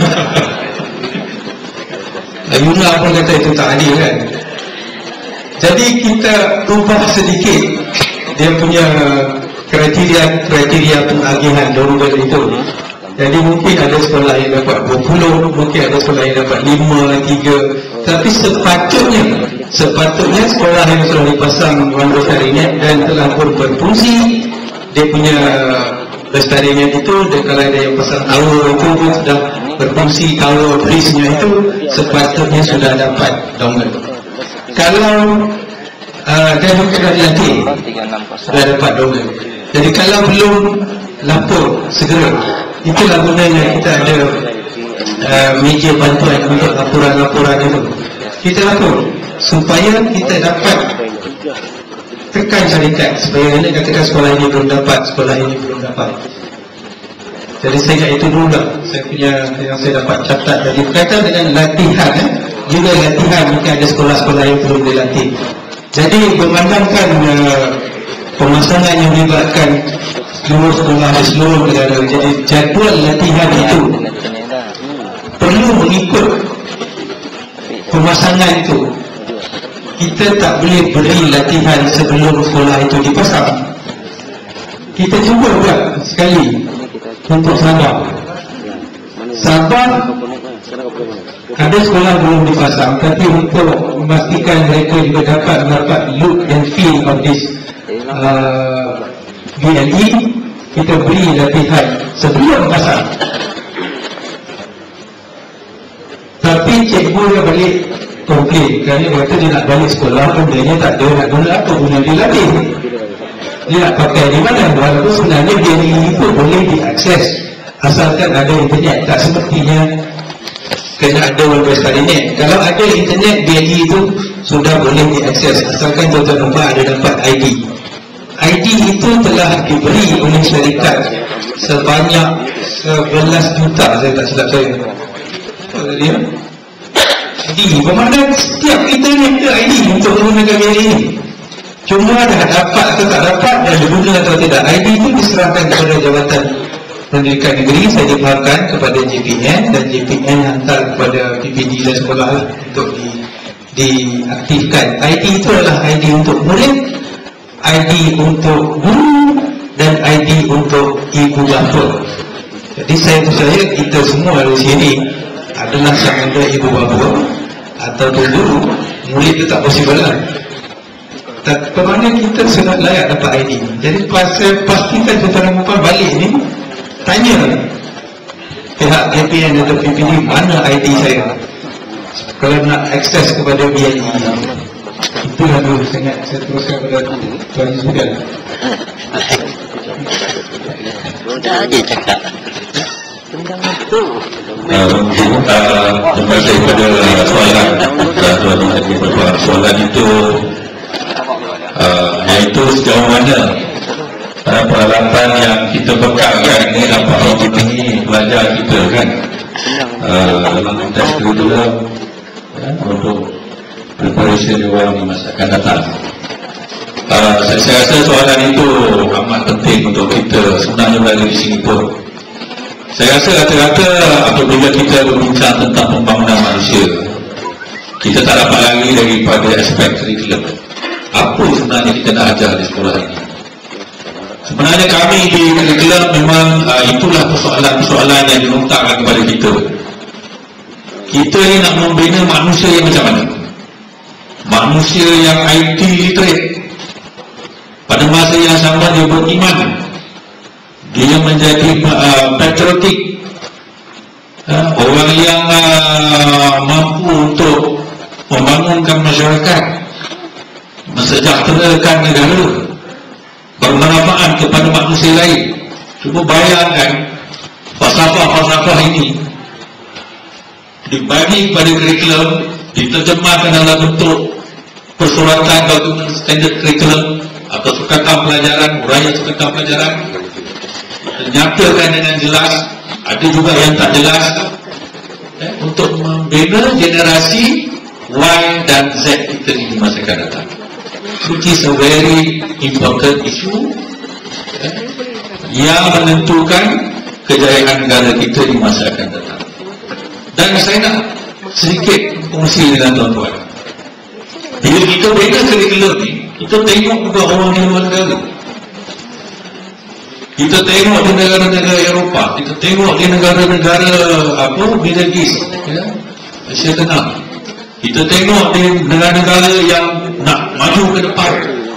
Yuna pun kata itu tak adil kan. Jadi kita ubah sedikit dia punya kriteria-kriteria pengagihan dongle itu. Jadi mungkin ada sekolah yang dapat dua puluh, mungkin ada sekolah yang dapat lima, tiga. Tapi sepatutnya sepatutnya sekolah yang sudah dipasang Wan Lestarinet dan telah pun berfungsi, dia punya Lestarinet itu, dia kalau ada yang pasang tower itu pun sudah berfungsi, tower bridge-nya itu sepatutnya sudah dapat dongle. Kalau uh, dia sudah dilatih, sudah dapat dongle. Jadi kalau belum, lapor segera. Itulah gunanya kita ada uh, meja bantuan untuk laporan-laporan itu. Kita lapor supaya kita dapat tekan syarikat supaya ini katakan sekolah ini belum dapat, sekolah ini belum dapat. Jadi saya ingat itu dulu lah saya punya yang saya dapat catat. Jadi berkaitan dengan latihan eh, juga latihan mungkin ada sekolah-sekolah yang belum dilatih. Jadi memandangkan uh, pemasangan yang melibatkan seluruh sekolah di seluruh negara, jadi jadual latihan itu perlu mengikut pemasangan itu. Kita tak boleh beri latihan sebelum sekolah itu dipasang. Kita cuba buat sekali untuk Sabah. Sabah ada sekolah belum dipasang, tapi untuk memastikan mereka juga dapat mendapat look and feel of this uh, B L E, kita beri latihan sebelum pasang. Tapi cikgu dia balik komplain kerana dia kata dia nak balik sekolah pun dia tak ada nak guna apa guna dia latih. Dia nak pakai di mana, walaupun sebenarnya B L E itu boleh diakses asalkan ada internet. Tak sepertinya kena ada Wan Lestarinet. Kalau ada internet, B L E itu sudah boleh diakses asalkan tuan-tuan rumah ada dapat I D. I D itu telah diberi oleh syarikat sebanyak sebelas juta, saya tak silap saya. Apa tadi ya? I D, bermakna setiap kita ni ada I D untuk menggunakan B L E ini. Cuma dah dapat atau tak dapat, dah diguna atau tidak, I D itu diserahkan kepada Jabatan Pendidikan Negeri. Saya difahamkan kepada J P N dan J P N hantar kepada P P D dan sekolah untuk di, diaktifkan. I D itu adalah I D untuk murid, I D untuk guru dan I D untuk ibu bapa. Jadi saya percaya kita semua di sini adalah sama ada ibu bapa atau guru. Murid itu tak possible lah. Tak, bermakna kita sangat layak dapat I D. Jadi pasal pastikan tuan-tuan balik ni tanya pihak A P N atau P P D mana I D saya kalau nak akses kepada B I E. Itulah dulu sangat saya teruskan pada Tuan Yusufan. Dah aja cakap tentang itu. Terima kasih pada soalan Tuan Haji Berbuat. Soalan itu uh, iaitu sejauh mana uh, peralatan yang kita bekalkan ini dapat memenuhi pelajar kita kan uh, dalam konteks kurikulum ya, untuk preparation awal di masa akan datang. Uh, saya, saya rasa soalan itu amat penting untuk kita sebenarnya berada di sini pun. Saya rasa rata-rata apabila kita berbincang tentang pembangunan manusia, kita tak dapat lari daripada aspek kurikulum. Apa sebenarnya kita nak ajar di sekolah ini? Sebenarnya kami di kurikulum memang uh, itulah persoalan-persoalan yang dilontarkan kepada kita. Kita ni nak membina manusia yang macam mana? Manusia yang I T literate, pada masa yang sama dia beriman, dia menjadi uh, patriotik, uh, orang yang uh, mampu untuk membangunkan masyarakat, mensejahterakan negara, bermanfaat kepada manusia lain. Cuba bayangkan falsafah-falsafah ini dibagi pada kurikulum, diterjemahkan dalam bentuk persuratan dokumen standard kurikulum atau sukatan pelajaran, uraian sukatan pelajaran, dinyatakan dengan jelas. Ada juga yang tak jelas eh, untuk membina generasi Y dan Z kita di masa akan datang, which is a very important issue eh, yang menentukan kejayaan negara kita di masa akan datang. Dan saya nak sedikit kongsi dengan tuan-tuan. Bila kita bina kurikulum ni, kita tengok juga orang di luar negara. Kita tengok di negara-negara Eropah, kita tengok di negara-negara apa, Middle East, ya, Asia Tengah. Kita tengok di negara-negara yang nak maju ke depan.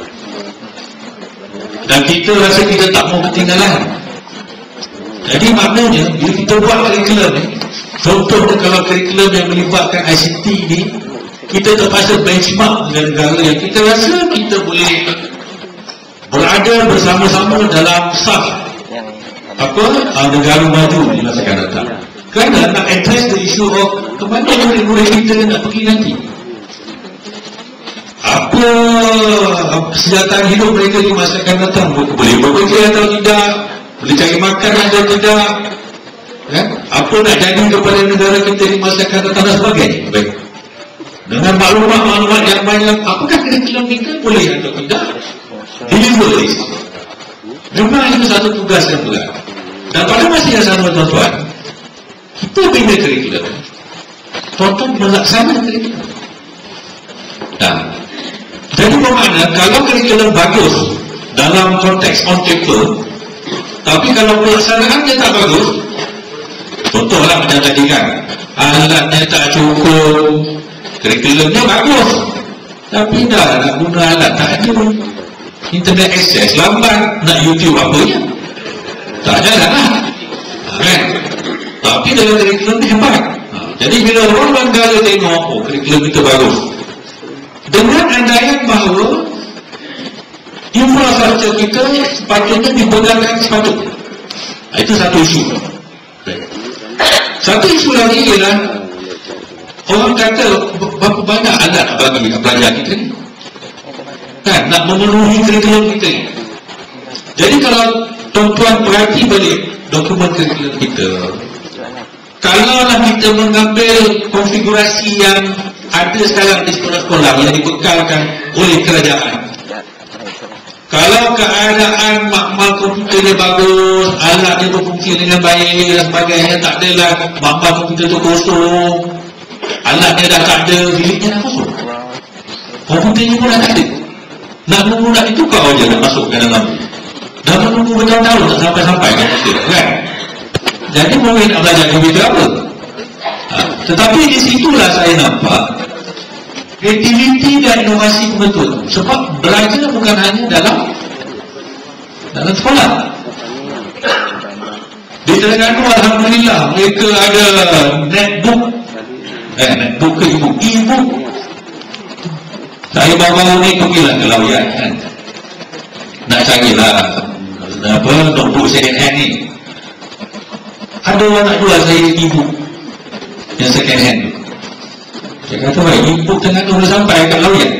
Dan kita rasa kita tak mau ketinggalan. Jadi maknanya bila kita buat kurikulum ni, contohnya kalau kurikulum yang melibatkan I C T ni, kita terpaksa benchmark dengan negara yang kita rasa kita boleh berada bersama-sama dalam saf apa negara maju di masa akan datang. Kerana nak address the issue of ke mana murid-murid kita nak pergi nanti, apa kesejahteraan hidup mereka di masa akan datang, boleh bekerja atau tidak, boleh cari makan atau tidak, ya? Apa nak jadi kepada negara kita di masa akan datang dan sebagainya. Baik, dengan maklumat-maklumat yang banyak, apakah kurikulum kita boleh atau tidak deliver this. Memang itu satu tugas yang berat. Dan pada masa yang sama tuan-tuan, kita bina kurikulum, tuan-tuan melaksanakan kurikulum. Nah, jadi bermakna kalau kurikulum bagus dalam konteks on paper, tapi kalau pelaksanaannya tak bagus, contohlah macam tadi kan, alatnya tak cukup, kurikulumnya bagus, tapi dah nak guna alat tak ada, internet access lambat, nak YouTube apanya tak ada lah, kan? Tapi dalam kurikulum ni hebat. Jadi bila orang negara tengok, oh kurikulum kita bagus, dengan andaian bahawa infrastruktur kita sepatutnya dibegangkan sepatutnya. Itu satu isu. Satu isu lagi ialah orang kata berapa banyak alat bagi pelajar kita ni, kan, nak memenuhi kurikulum kita ni. Jadi kalau tuan-tuan perhati balik dokumen kurikulum kita, kalaulah kita mengambil konfigurasi yang ada sekarang di sekolah-sekolah yang dibekalkan oleh kerajaan, kalau keadaan makmal komputer dia bagus, alat dia berfungsi dengan baik dan sebagainya, tak adalah makmal komputer tu kosong, alat dia dah tak ada, biliknya dah kosong, komputernya pun dah tak ada, nak menunggu nak ditukar je nak masuk ke dalam, dah menunggu bertahun-tahun tak sampai-sampai komputer, kan? Jadi mungkin nak belajar komputer apa? Ha, tetapi di situlah saya nampak kreativiti dan inovasi betul. Sebab belajar bukan hanya dalam dalam sekolah. Di Terengganu alhamdulillah mereka ada netbook, eh netbook ke e-book, e-book. Saya baru-baru ni pergilah ke Lawyat kan, nak carilah apa notebook second hand ni. Ada orang nak jual saya e-book yang second hand tu. Saya kata, baik, e-book Terengganu dah sampai kat Lawyat.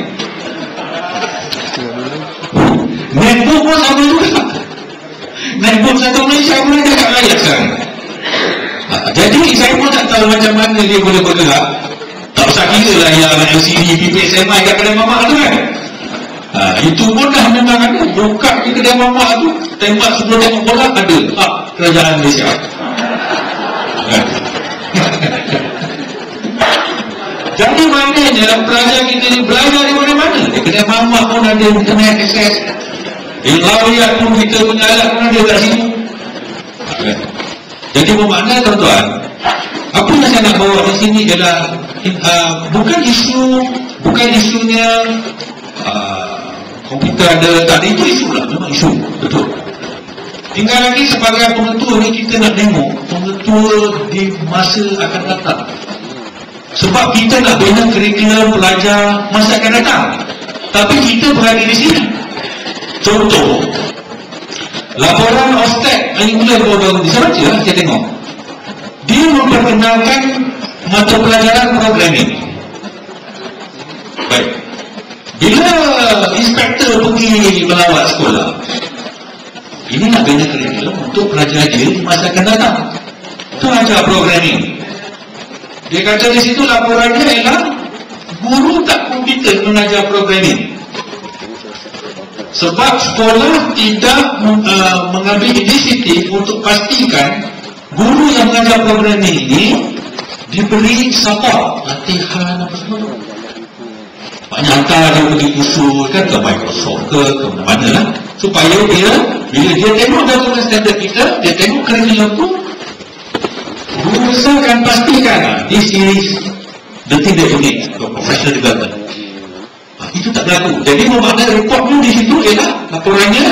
Netbook pun sama juga. Netbook satu Malaysia pun ada kat Lawyat sekarang. Ha, jadi saya pun tak tahu macam mana dia boleh bergerak. Tak usah kira lah yang L C D, P P S M I kat kedai mamak tu kan. Ha, itu pun dah memang ada. Buka di kedai mamak tu, tembak sebelum tengok bola ada hak kerajaan Malaysia. Ha. Jadi maknanya pelajar kita ni belajar di mana-mana. Di kedai mamak pun ada internet access. Di Lawyat pun kita punya alat pun ada kat situ. Ha. Jadi bermakna tuan-tuan, apa yang saya nak bawa di sini ialah uh, bukan isu, bukan isunya uh, komputer ada, tak ada, itu isu lah, memang isu, betul. Tinggal lagi sebagai pengetua ni kita nak tengok pengetua di masa akan datang. Sebab kita nak bina kurikulum pelajar masa akan datang, tapi kita berada di sini. Contoh, laporan Ostek yang bulan baru-baru bisa baca lah, saya tengok. Dia memperkenalkan mata pelajaran programming. Baik. Bila inspektor pergi melawat sekolah, ini nak bina kurikulum untuk pelajar dia di masa akan datang. Itu ajar programming. Dia kata di situ laporannya ialah guru tak kompeten mengajar programming. Sebab sekolah tidak uh, mengambil inisiatif untuk pastikan guru yang mengajar programming ini diberi support, latihan apa semua. Banyak hantar dia pergi usul kan ke Microsoft ke ke mana-mana lah, supaya dia bila dia tengok dokumen standard kita, dia tengok kurikulum tu, guru besar akan pastikan this is the thing that you need for professional development. Itu tak berlaku. Jadi bermakna report pun di situ ialah laporannya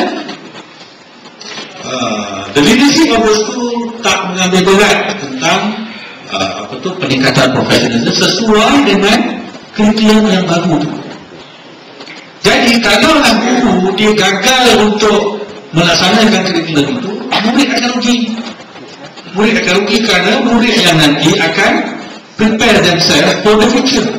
uh, the leadership of the school tak mengambil berat tentang uh, apa tu peningkatan profesionalisme sesuai dengan kurikulum yang baru tu. Jadi kalau guru dia gagal untuk melaksanakan kurikulum itu, murid akan rugi. Murid akan rugi kerana murid yang nanti akan prepare themselves for the future.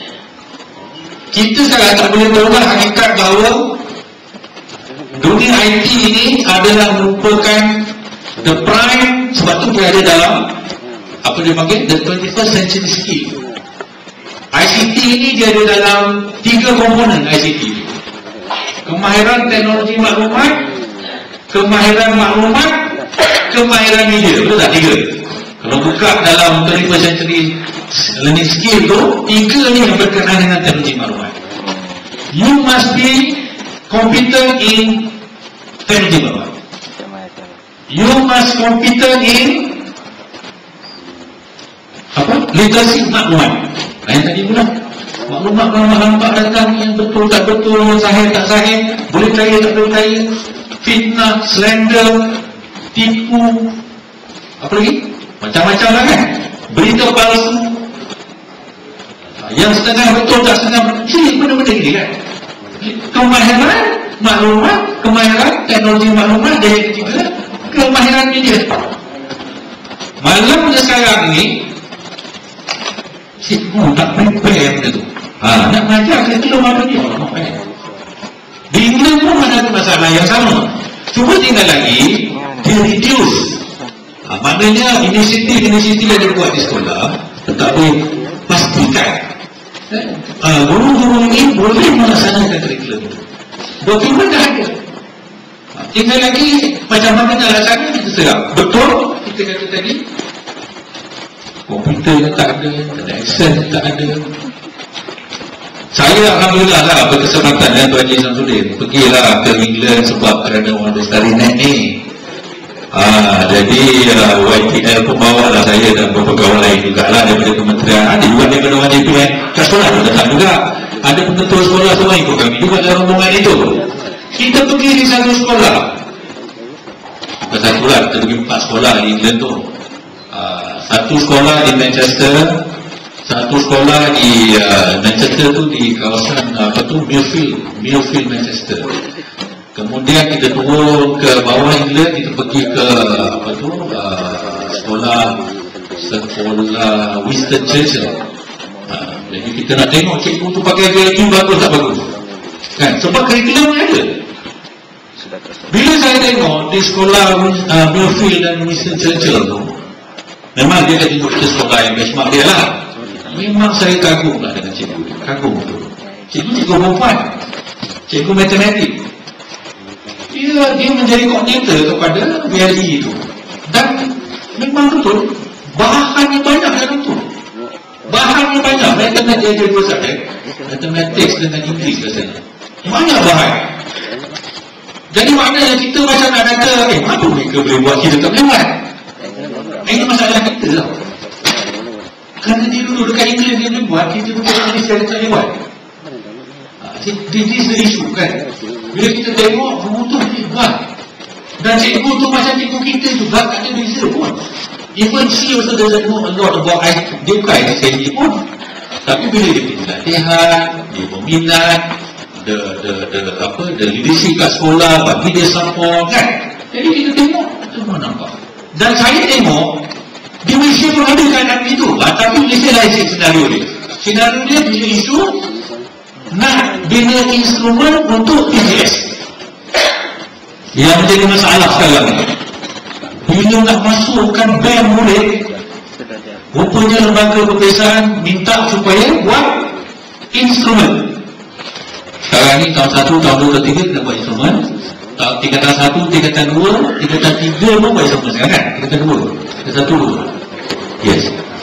Kita sekarang tak boleh tolak hakikat bahawa dunia I T ini adalah merupakan the prime, sebab tu dia ada dalam apa dia panggil the twenty-first century skill. I C T ini dia ada dalam tiga komponen I C T. Kemahiran teknologi maklumat, kemahiran maklumat, kemahiran media. Betul tak tiga? Kalau buka dalam twenty-first century learning skill tu, tiga ni yang berkenaan dengan teknologi maklumat. You must be competent in teknologi maklumat. You must competent in apa? Literasi maklumat. Nah, yang tadi pula maklumat kalau nampak datang yang betul tak betul, yang sahih tak sahih, boleh percaya tak boleh percaya, fitnah, slander, tipu, apa lagi? Macam-macam lah kan. Berita palsu, yang setengah betul tak setengah betul, ini benda-benda ini kan. Kemahiran maklumat, kemahiran teknologi maklumat, dan yang ketiga kemahiran media. Malam sekarang ni cikgu tak prepare benda tu. Ha, nak mengajar kurikulum apa ni? Oh, di England pun ada masalah yang sama. Cuma tinggal lagi dia reduce. Ha, maknanya inisiatif-inisiatif yang dia buat di sekolah, tetapi pastikan uh, guru-guru ini boleh melaksanakan kurikulum. Dokumen dah ada. Ha, tinggal lagi macam mana nak laksanakan, kita serap. Betul kita kata tadi, komputer tak ada, ada access tak ada. Saya alhamdulillah lah berkesempatan dengan Tuan Haji Samsudin pergilah ke England sebab kerana orang bestari net ni. Ah, jadi uh, Y T L pun bawa lah saya dan beberapa kawan lain juga lah daripada kementerian. Ada juga daripada Y T L kat sekolah pun datang juga. Ada pengetua sekolah semua ikut kami juga dalam rombongan itu. Kita pergi di satu sekolah, bukan satu lah, kita bagi empat sekolah di England tu. Uh, satu sekolah di Manchester, satu sekolah di uh, Manchester tu di kawasan uh, apa tu Millfield, Millfield Manchester. Kemudian kita turun ke bawah England, kita pergi ke apa tu uh, sekolah sekolah Winston Churchill. Uh, jadi kita nak tengok cikgu tu pakai gaya bagus tak bagus, kan? Sebab kurikulum ni ada. Bila saya tengok di sekolah uh, Millfield dan Winston Churchill tu, memang dia kata kita sekolah yang benchmark dia lah. Memang saya kagum lah dengan cikgu dia, kagum tu. Cikgu cikgu perempuan, cikgu matematik. Dia, dia menjadi koordinator kepada V L E itu. Dan memang betul, bahannya banyak dalam tu. Bahannya banyak. Mereka nak dia dua subjek, matematik dengan Inggeris rasanya. Banyak bahan. Jadi maknanya kita macam nak kata, eh, mana mereka boleh buat kita tak lewat? Ini masalah kita lah. Kerana dia dulu dekat Inggeris dia boleh buat, kita dekat Malaysia dia tak lewat. This is the issue, kan? Bila kita tengok, guru tu boleh buat. Dan cikgu tu macam cikgu kita juga, tak ada beza pun. Even she also doesn't know a lot about I T. Dia bukan I T pun. Tapi bila dia pergi latihan, dia berminat, the, the, the, apa, the leadership kat sekolah, bagi dia support, kan? Jadi kita tengok, semua nampak. Dan saya tengok, di Malaysia pun ada keadaan itu. Ha, tapi Malaysia lain senario dia. Senario dia bila isu, nak bina instrumen untuk P J S. Yang menjadi masalah sekarang ni, bila nak masukkan band murid, rupanya lembaga peperiksaan minta supaya buat instrumen. Sekarang ni tahun satu, tahun dua, tahun tiga kita buat instrumen. Tingkatan satu, tingkatan dua, tingkatan tiga pun buat instrumen sekarang, kan? Tingkatan dua, tingkatan satu, yes.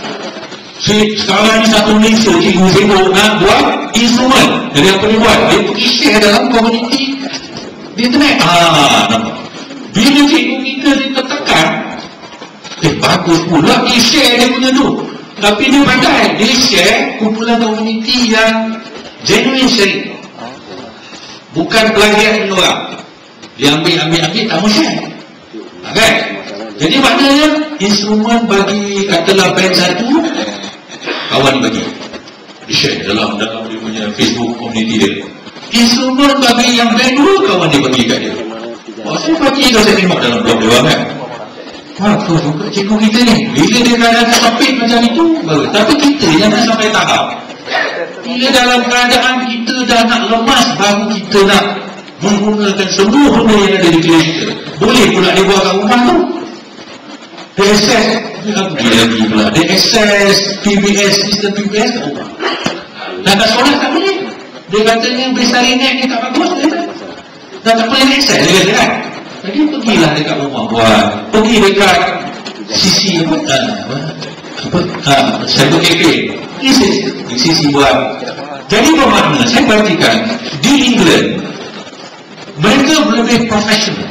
Sekarang ni satu Malaysia cikgu sibuk nak buat instrumen. Jadi apa dia buat? Dia pergi share dalam komuniti di internet. Ah, nampak. Bila cikgu kita ditekan, eh bagus pula dia share dia punya tu. Tapi dia pandai, dia share kumpulan komuniti yang genuine sharing, bukan plagiat orang. Dia ambil-ambil-ambil tak mau share, kan? Jadi maknanya instrumen bagi katalah band satu, kawan bagi di share dalam dalam dia punya Facebook community dia. Instrumen bagi yang band dua, kawan dia bagi kat dia. Wah, saya bagi kalau saya tengok dalam blog dia, kan? Wah, tu juga cikgu kita ni, bila dia keadaan tersepit macam itu, baru. Tapi kita jangan sampai tahap bila dalam keadaan kita dah nak lemas, baru kita nak menggunakan semua benda yang ada di kiri kita. Boleh pula dia buat kat rumah tu. Dia akses, dia lagi pula, dia akses P B S, sistem P B S kat rumah. Dan kat sekolah tak boleh. Dia katanya besarinet ni tak bagus, dia tak. Dan tak boleh akses, dia kata, kan? Jadi pergilah dekat rumah buat. Pergi dekat sisi apa? Apa? Cyber cafe. Di sisi buat. Jadi bermakna, saya perhatikan di England, mereka lebih profesional.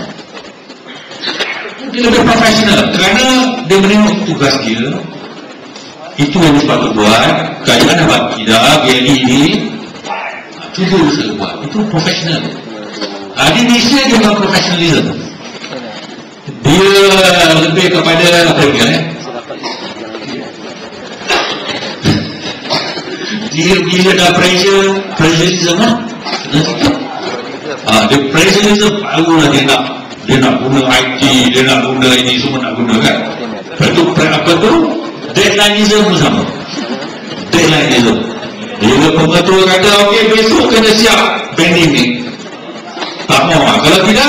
Dia lebih profesional kerana dia menengok tugas dia. Itu yang sepatut buat. Kajian apa tidak, B L E ini cuba saya buat. Itu profesional. Ha, di Malaysia dia bukan profesionalism. Dia lebih kepada apa dia eh? Dia bila dah pressure, pressureism lah. Ah, dia pressureism barulah dia nak dia nak guna I T, dia nak guna ini semua nak guna, kan? Lepas tu apa tu? Deadlineism pun sama. Deadlineism. Bila pengetua kata okey besok kena siap banding ni, tak mau. Kalau tidak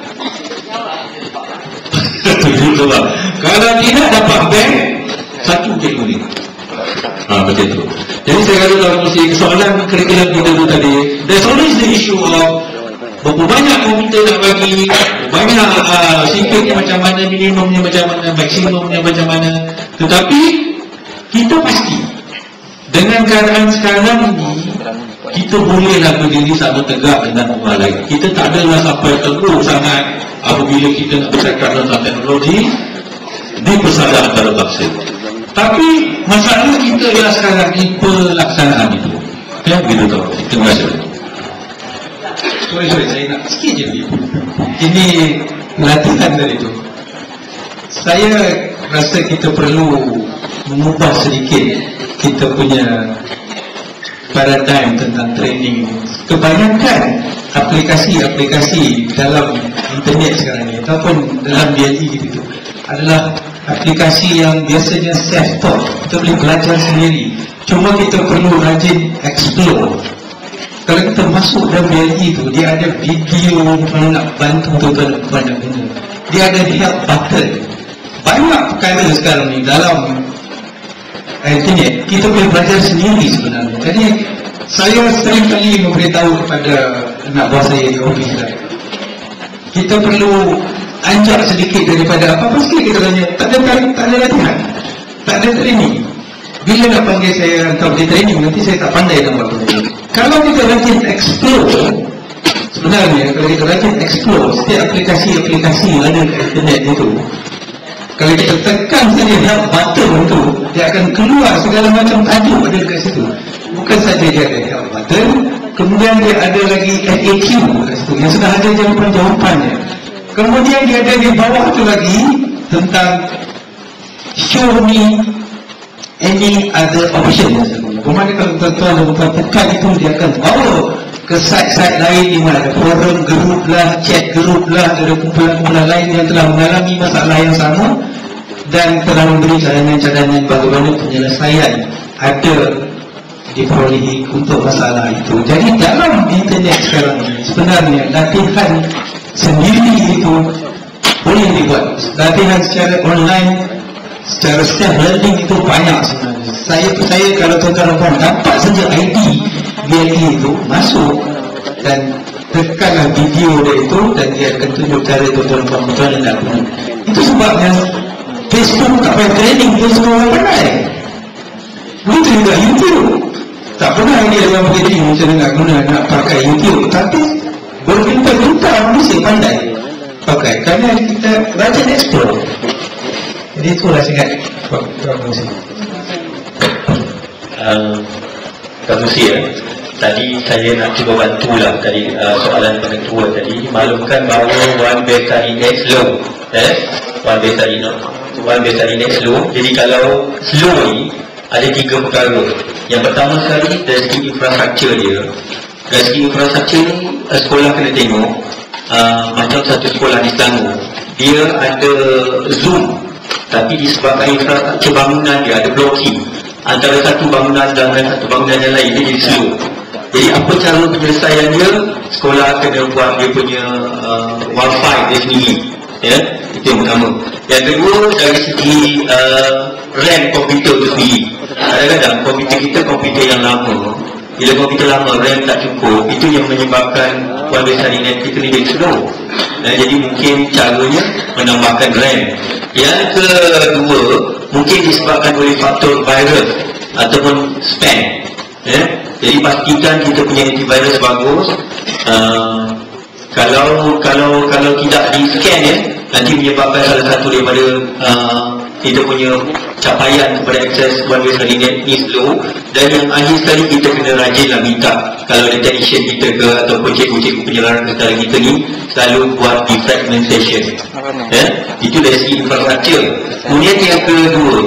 kalau tidak dapat band satu cikgu ni. Ha, macam tu. Jadi saya kata dalam musik soalan kurikulum kita tu tadi, there's always the issue of berapa banyak komputer nak bagi, banyak uh, sikitnya macam mana, minimumnya macam mana, maksimumnya macam mana. Tetapi kita pasti dengan keadaan sekarang ini kita bolehlah berdiri sama tegak dengan orang lain. Kita tak adalah sampai teruk sangat apabila kita nak bercakap tentang teknologi di persada antara bangsa. Tapi masalah kita ialah sekarang ni pelaksanaan itu. Ya, begitu tahu. Terima kasih. Sorry, sorry, saya nak sikit je. Ini latihan dari itu. saya rasa kita perlu mengubah sedikit kita punya paradigm tentang training. Kebanyakan aplikasi-aplikasi dalam internet sekarang ni ataupun dalam B L E gitu adalah aplikasi yang biasanya self-taught. Kita boleh belajar sendiri, cuma kita perlu rajin explore. Kalau kita masuk dalam B L E tu, dia ada video kalau nak bantu tuan-tuan dan puan nak guna. Dia ada help button. Banyak perkara sekarang ni dalam internet kita boleh belajar sendiri sebenarnya. Jadi saya sering kali memberitahu kepada anak buah saya di office lah, kita perlu anjak sedikit daripada apa-apa sikit kita tanya. Tak ada, tak ada latihan, tak ada training. Bila nak panggil saya hantar pergi training, nanti saya tak pandai nak buat training. Kalau kita rajin explore, sebenarnya kalau kita rajin explore setiap aplikasi-aplikasi yang ada di internet itu, kalau kita tekan saja help button tu, dia akan keluar segala macam tajuk ada dekat situ. Bukan saja dia ada help button, kemudian dia ada lagi F A Q dekat situ yang sudah ada jawapan-jawapannya. Kemudian dia ada di bawah tu lagi tentang show me any other options. Bermakna kalau tuan-tuan dan puan tekan itu, dia akan bawa ke site-site lain di mana ada forum, grup lah, chat grup lah, ada kumpulan-kumpulan lain yang telah mengalami masalah yang sama dan telah memberi cadangan-cadangan bagaimana penyelesaian ada diperolehi untuk masalah itu. Jadi dalam internet sekarang ini sebenarnya latihan sendiri itu boleh dibuat. Latihan secara online, secara self learning itu banyak sebenarnya. Saya percaya kalau tuan-tuan dapat saja I D B L E itu masuk dan tekanlah video dia itu, dan dia akan tunjuk cara tuan-tuan nak guna. Itu sebabnya Facebook tak payah training, dia semua orang pandai. Begitu juga YouTube. Tak pernah dia orang training macam nak guna, nak pakai YouTube, tapi berjuta-juta manusia pandai pakai kerana kita rajin explore. Jadi itulah singkat promosi. Uh, promosi ya. Tadi saya nak cuba bantulah tadi uh, soalan penentua tadi, maklumkan bahawa One Better Index low, eh? One Better Index, One Better Index low. Jadi kalau slow ni ada tiga perkara. Yang pertama sekali dari segi infrastruktur dia. Dari segi infrastruktur ni sekolah kena tengok. Uh, macam satu sekolah di Selangor, dia ada Zoom, tapi disebabkan infrastruktur bangunan dia ada blocking antara satu bangunan dengan satu bangunan yang lain, dia jadi slow. Jadi apa cara penyelesaian dia? Sekolah kena buat dia punya uh, wifi dia sendiri, ya? Itu yang pertama. Yang kedua, dari segi uh, RAM komputer tu sendiri. Kadang-kadang komputer kita komputer yang lama, bila komputer lama RAM tak cukup, itu yang menyebabkan One Better Index kita ni jadi slow. Nah, jadi mungkin caranya menambahkan RAM. Yang kedua, mungkin disebabkan oleh faktor virus ataupun spam, ya? Jadi pastikan kita punya antivirus bagus. uh, Kalau kalau kalau tidak di scan, ya, nanti menyebabkan salah satu daripada uh, kita punya capaian kepada akses One Better Index ni slow. Dan yang akhir sekali, kita kena rajinlah minta kalau ada technician kita ke ataupun cikgu-cikgu penyelenggaraan ketara kita ni selalu buat defragmentation, ya? Itu dari segi infrastruktur. Kemudian yang kedua,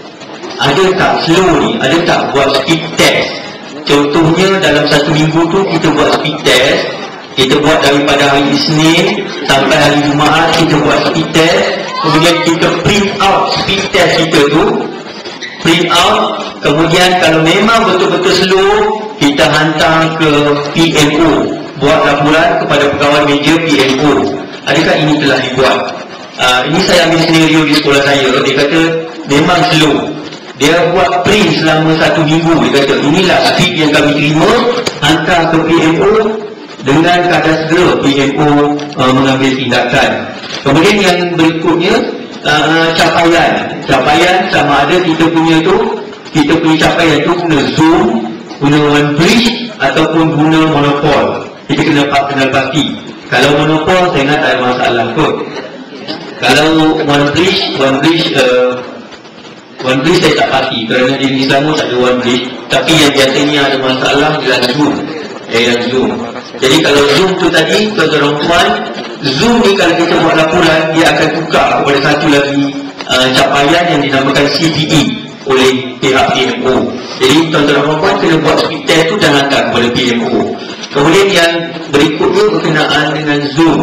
ada tak slow ni, ada tak buat speed test? Contohnya dalam satu minggu tu kita buat speed test, kita buat daripada hari Isnin sampai hari Jumaat, kita buat speed test. Kemudian kita print out speed test kita tu, print out. Kemudian kalau memang betul-betul slow, kita hantar ke P M O, buat laporan kepada pegawai meja P M O. Adakah ini telah dibuat? Uh, ini saya ambil senario di sekolah saya. Dia kata memang slow. Dia buat print selama satu minggu. Dia kata inilah speed yang kami terima, hantar ke P M O. Dengan keadaan segera P M O uh, mengambil tindakan. Kemudian yang berikutnya, uh, capaian. Capaian sama ada kita punya tu, kita punya capaian tu guna Zoom, guna OneBridge ataupun guna Monopol. Kita kena kenal pasti. Kalau Monopol saya ingat tak ada masalah kot. Kalau OneBridge, OneBridge uh, OneBridge saya tak pasti kerana di Selangor tak ada OneBridge. Tapi yang biasanya ada masalah ialah Zoom. Ialah Zoom. Jadi kalau Zoom tu tadi, tuan-tuan, Zoom ni kalau kita buat laporan, dia akan tukar kepada satu lagi uh, capaian yang dinamakan C P E oleh pihak P M O. Jadi tuan-tuan dan puan-puan kena buat speed test tu dan hantar kepada P M O. Kemudian yang berikutnya berkenaan dengan Zoom.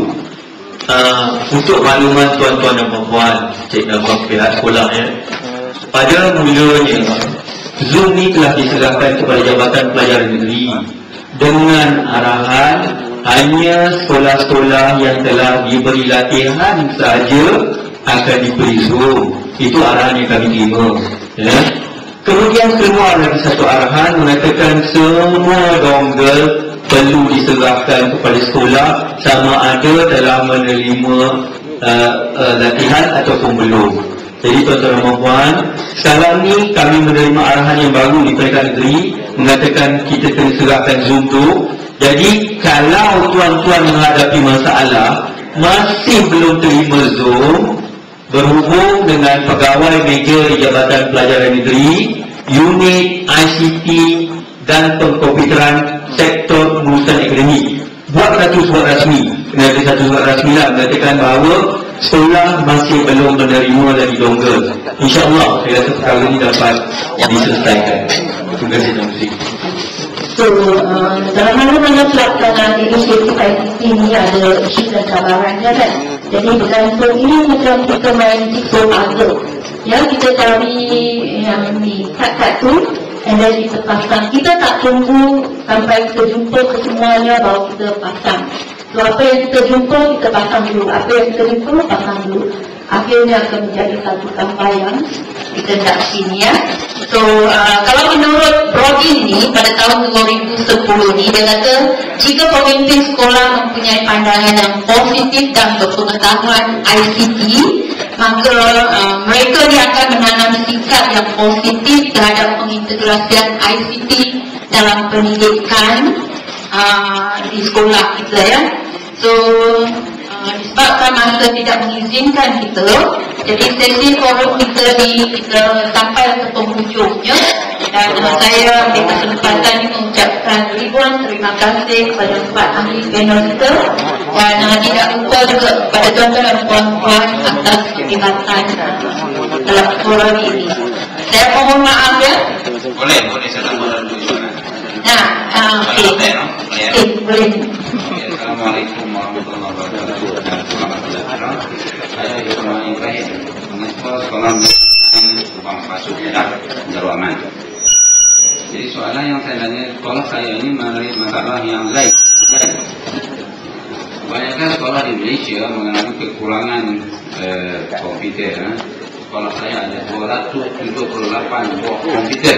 Uh, untuk makluman tuan-tuan dan puan-puan, cik dan puan pihak sekolah ya, pada mulanya Zoom ni telah diserahkan kepada Jabatan Pelajaran Negeri dengan arahan hanya sekolah-sekolah yang telah diberi latihan sahaja akan diberi Zoom. Itu arahan yang kami terima ya. Kemudian keluar lagi satu arahan mengatakan semua dongle perlu diserahkan kepada sekolah sama ada dalam menerima uh, uh, latihan ataupun belum. Jadi tuan-tuan dan puan, sekarang ni kami menerima arahan yang baru di Pelajaran Negeri mengatakan kita kena serahkan Zoom tu. Jadi kalau tuan-tuan menghadapi masalah masih belum terima Zoom, berhubung dengan pegawai meja di Jabatan Pelajaran Negeri, unit I C T dan pengkomputeran sektor pengurusan akademik. Buat satu surat rasmi, kena ada satu surat rasmi lah mengatakan bahawa sekolah masih belum menerima lagi dongle. InsyaAllah saya rasa perkara ini dapat diselesaikan. Terima kasih Tuan Menteri. So, uh, dalam mana-mana pelaksanaan inisiatif I C T ini ada isu dan cabarannya kan. Jadi bergantung ini macam kita main jigsaw puzzle. Ya, kita cari yang ni kat-kat tu, and then kita pasang. Kita tak tunggu sampai kita jumpa ke semuanya baru kita pasang. So apa yang kita jumpa, kita pasang dulu. Apa yang kita jumpa, pasang dulu. Akhirnya akan menjadi satu gambar yang kita nak sini ya. So uh, kalau menurut Brody ni pada tahun dua ribu sepuluh ni, dia kata jika pemimpin sekolah mempunyai pandangan yang positif dan berpengetahuan I C T, maka uh, mereka dia akan menanam sikap yang positif terhadap pengintegrasian I C T dalam pendidikan uh, di sekolah kita ya. So uh, disebabkan masa tidak mengizinkan kita, jadi sesi forum kita ni kita sampai ke penghujungnya, dan uh, saya ambil kesempatan ini mengucapkan ribuan terima kasih kepada empat ahli panel kita, dan uh, tidak lupa juga kepada tuan-tuan dan puan-puan atas keterlibatan uh, dalam forum ini. Saya mohon maaf ya. Boleh, boleh saya tambah dulu. Nah, uh, okey. Okey, boleh. Assalamualaikum warahmatullahi wabarakatuh. Selamat datang. Saya Ismail Ibrahim, pengetua sekolah Subang Pasuk Kedah, Darul Aman. Jadi soalan yang saya tanya, sekolah saya ini mengalami masalah yang lain. Kebanyakan sekolah di Malaysia mengalami kekurangan eh, komputer. Eh. Sekolah saya ada dua ratus tujuh puluh lapan buah komputer.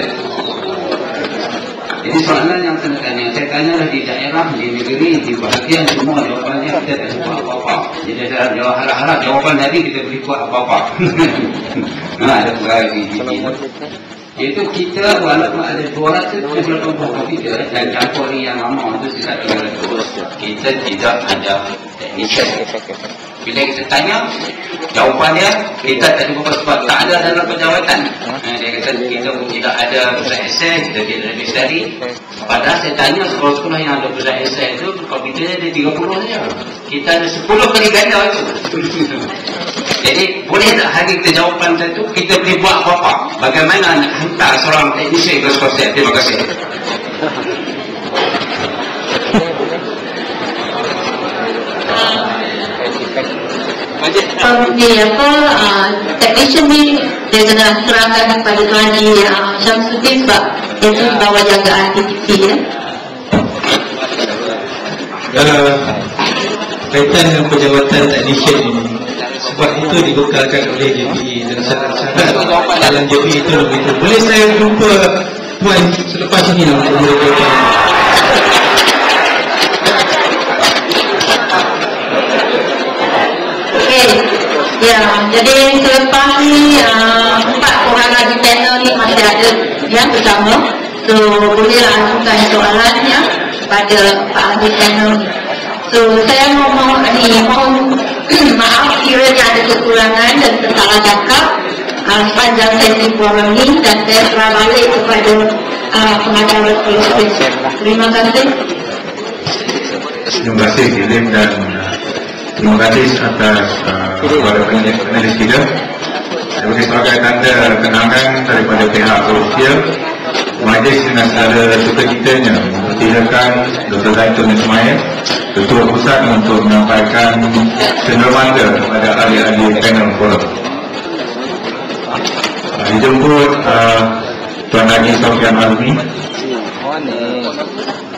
Jadi soalan yang saya tanya, saya tanyalah di daerah, di negeri, di bahagian semua jawapannya kita tak buat apa-apa. Jadi saya jawab harap-harap jawapan tadi kita boleh buat apa-apa. Nah, ada perkara di sini. Iaitu kita walaupun ada dua ratus tujuh puluh lapan komputer dan campur yang lama itu tidak tiga ratus, kita tidak ada teknisian. Bila kita tanya, jawapannya kita tak cuba sebab tak ada dalam penjawatan. Eh, dia kata kita pun tidak ada pusat akses, kita tidak ada study. Padahal saya tanya sekolah-sekolah yang ada pusat akses itu, komputernya ada tiga puluh saja. Kita ada sepuluh kali ganda itu. Jadi boleh tak hari kita jawapan itu kita boleh buat apa-apa? Bagaimana nak hantar seorang teknisi ke sekolah? Terima kasih. Okey, apa uh, technician ni dia kena serahkan kepada Tuan Haji uh, Syamsuddin sebab dia tu di bawah jagaan T T P ya. Uh, kaitan dengan penjawatan technician ini, sebab itu dibekalkan oleh J P E dan syarat-syarat dalam J P E itu begitu. Boleh saya jumpa Tuan selepas ini lah untuk berjawab. Ya, jadi selepas ni uh, empat orang lagi panel ni masih ada yang bersama. So bolehlah ajukan soalannya kepada Pak Ahli panel ni. So saya mohon ni mohon maaf kiranya ada kekurangan dan tersalah cakap uh, sepanjang sesi forum ni, dan saya serah balik kepada uh, pengacara Polisi. Terima kasih. Terima kasih Ilim, dan uh, terima kasih atas uh, kepada panelis kita. sebagai tanda kenangan daripada pihak Rusia, Majlis dengan segala sukacitanya mempertidakan Doktor Zaitun Ismail, Ketua Pusat, untuk menyampaikan cenderamata kepada ahli-ahli panel forum. Dijemput uh, Tuan Haji Sofian Azmi,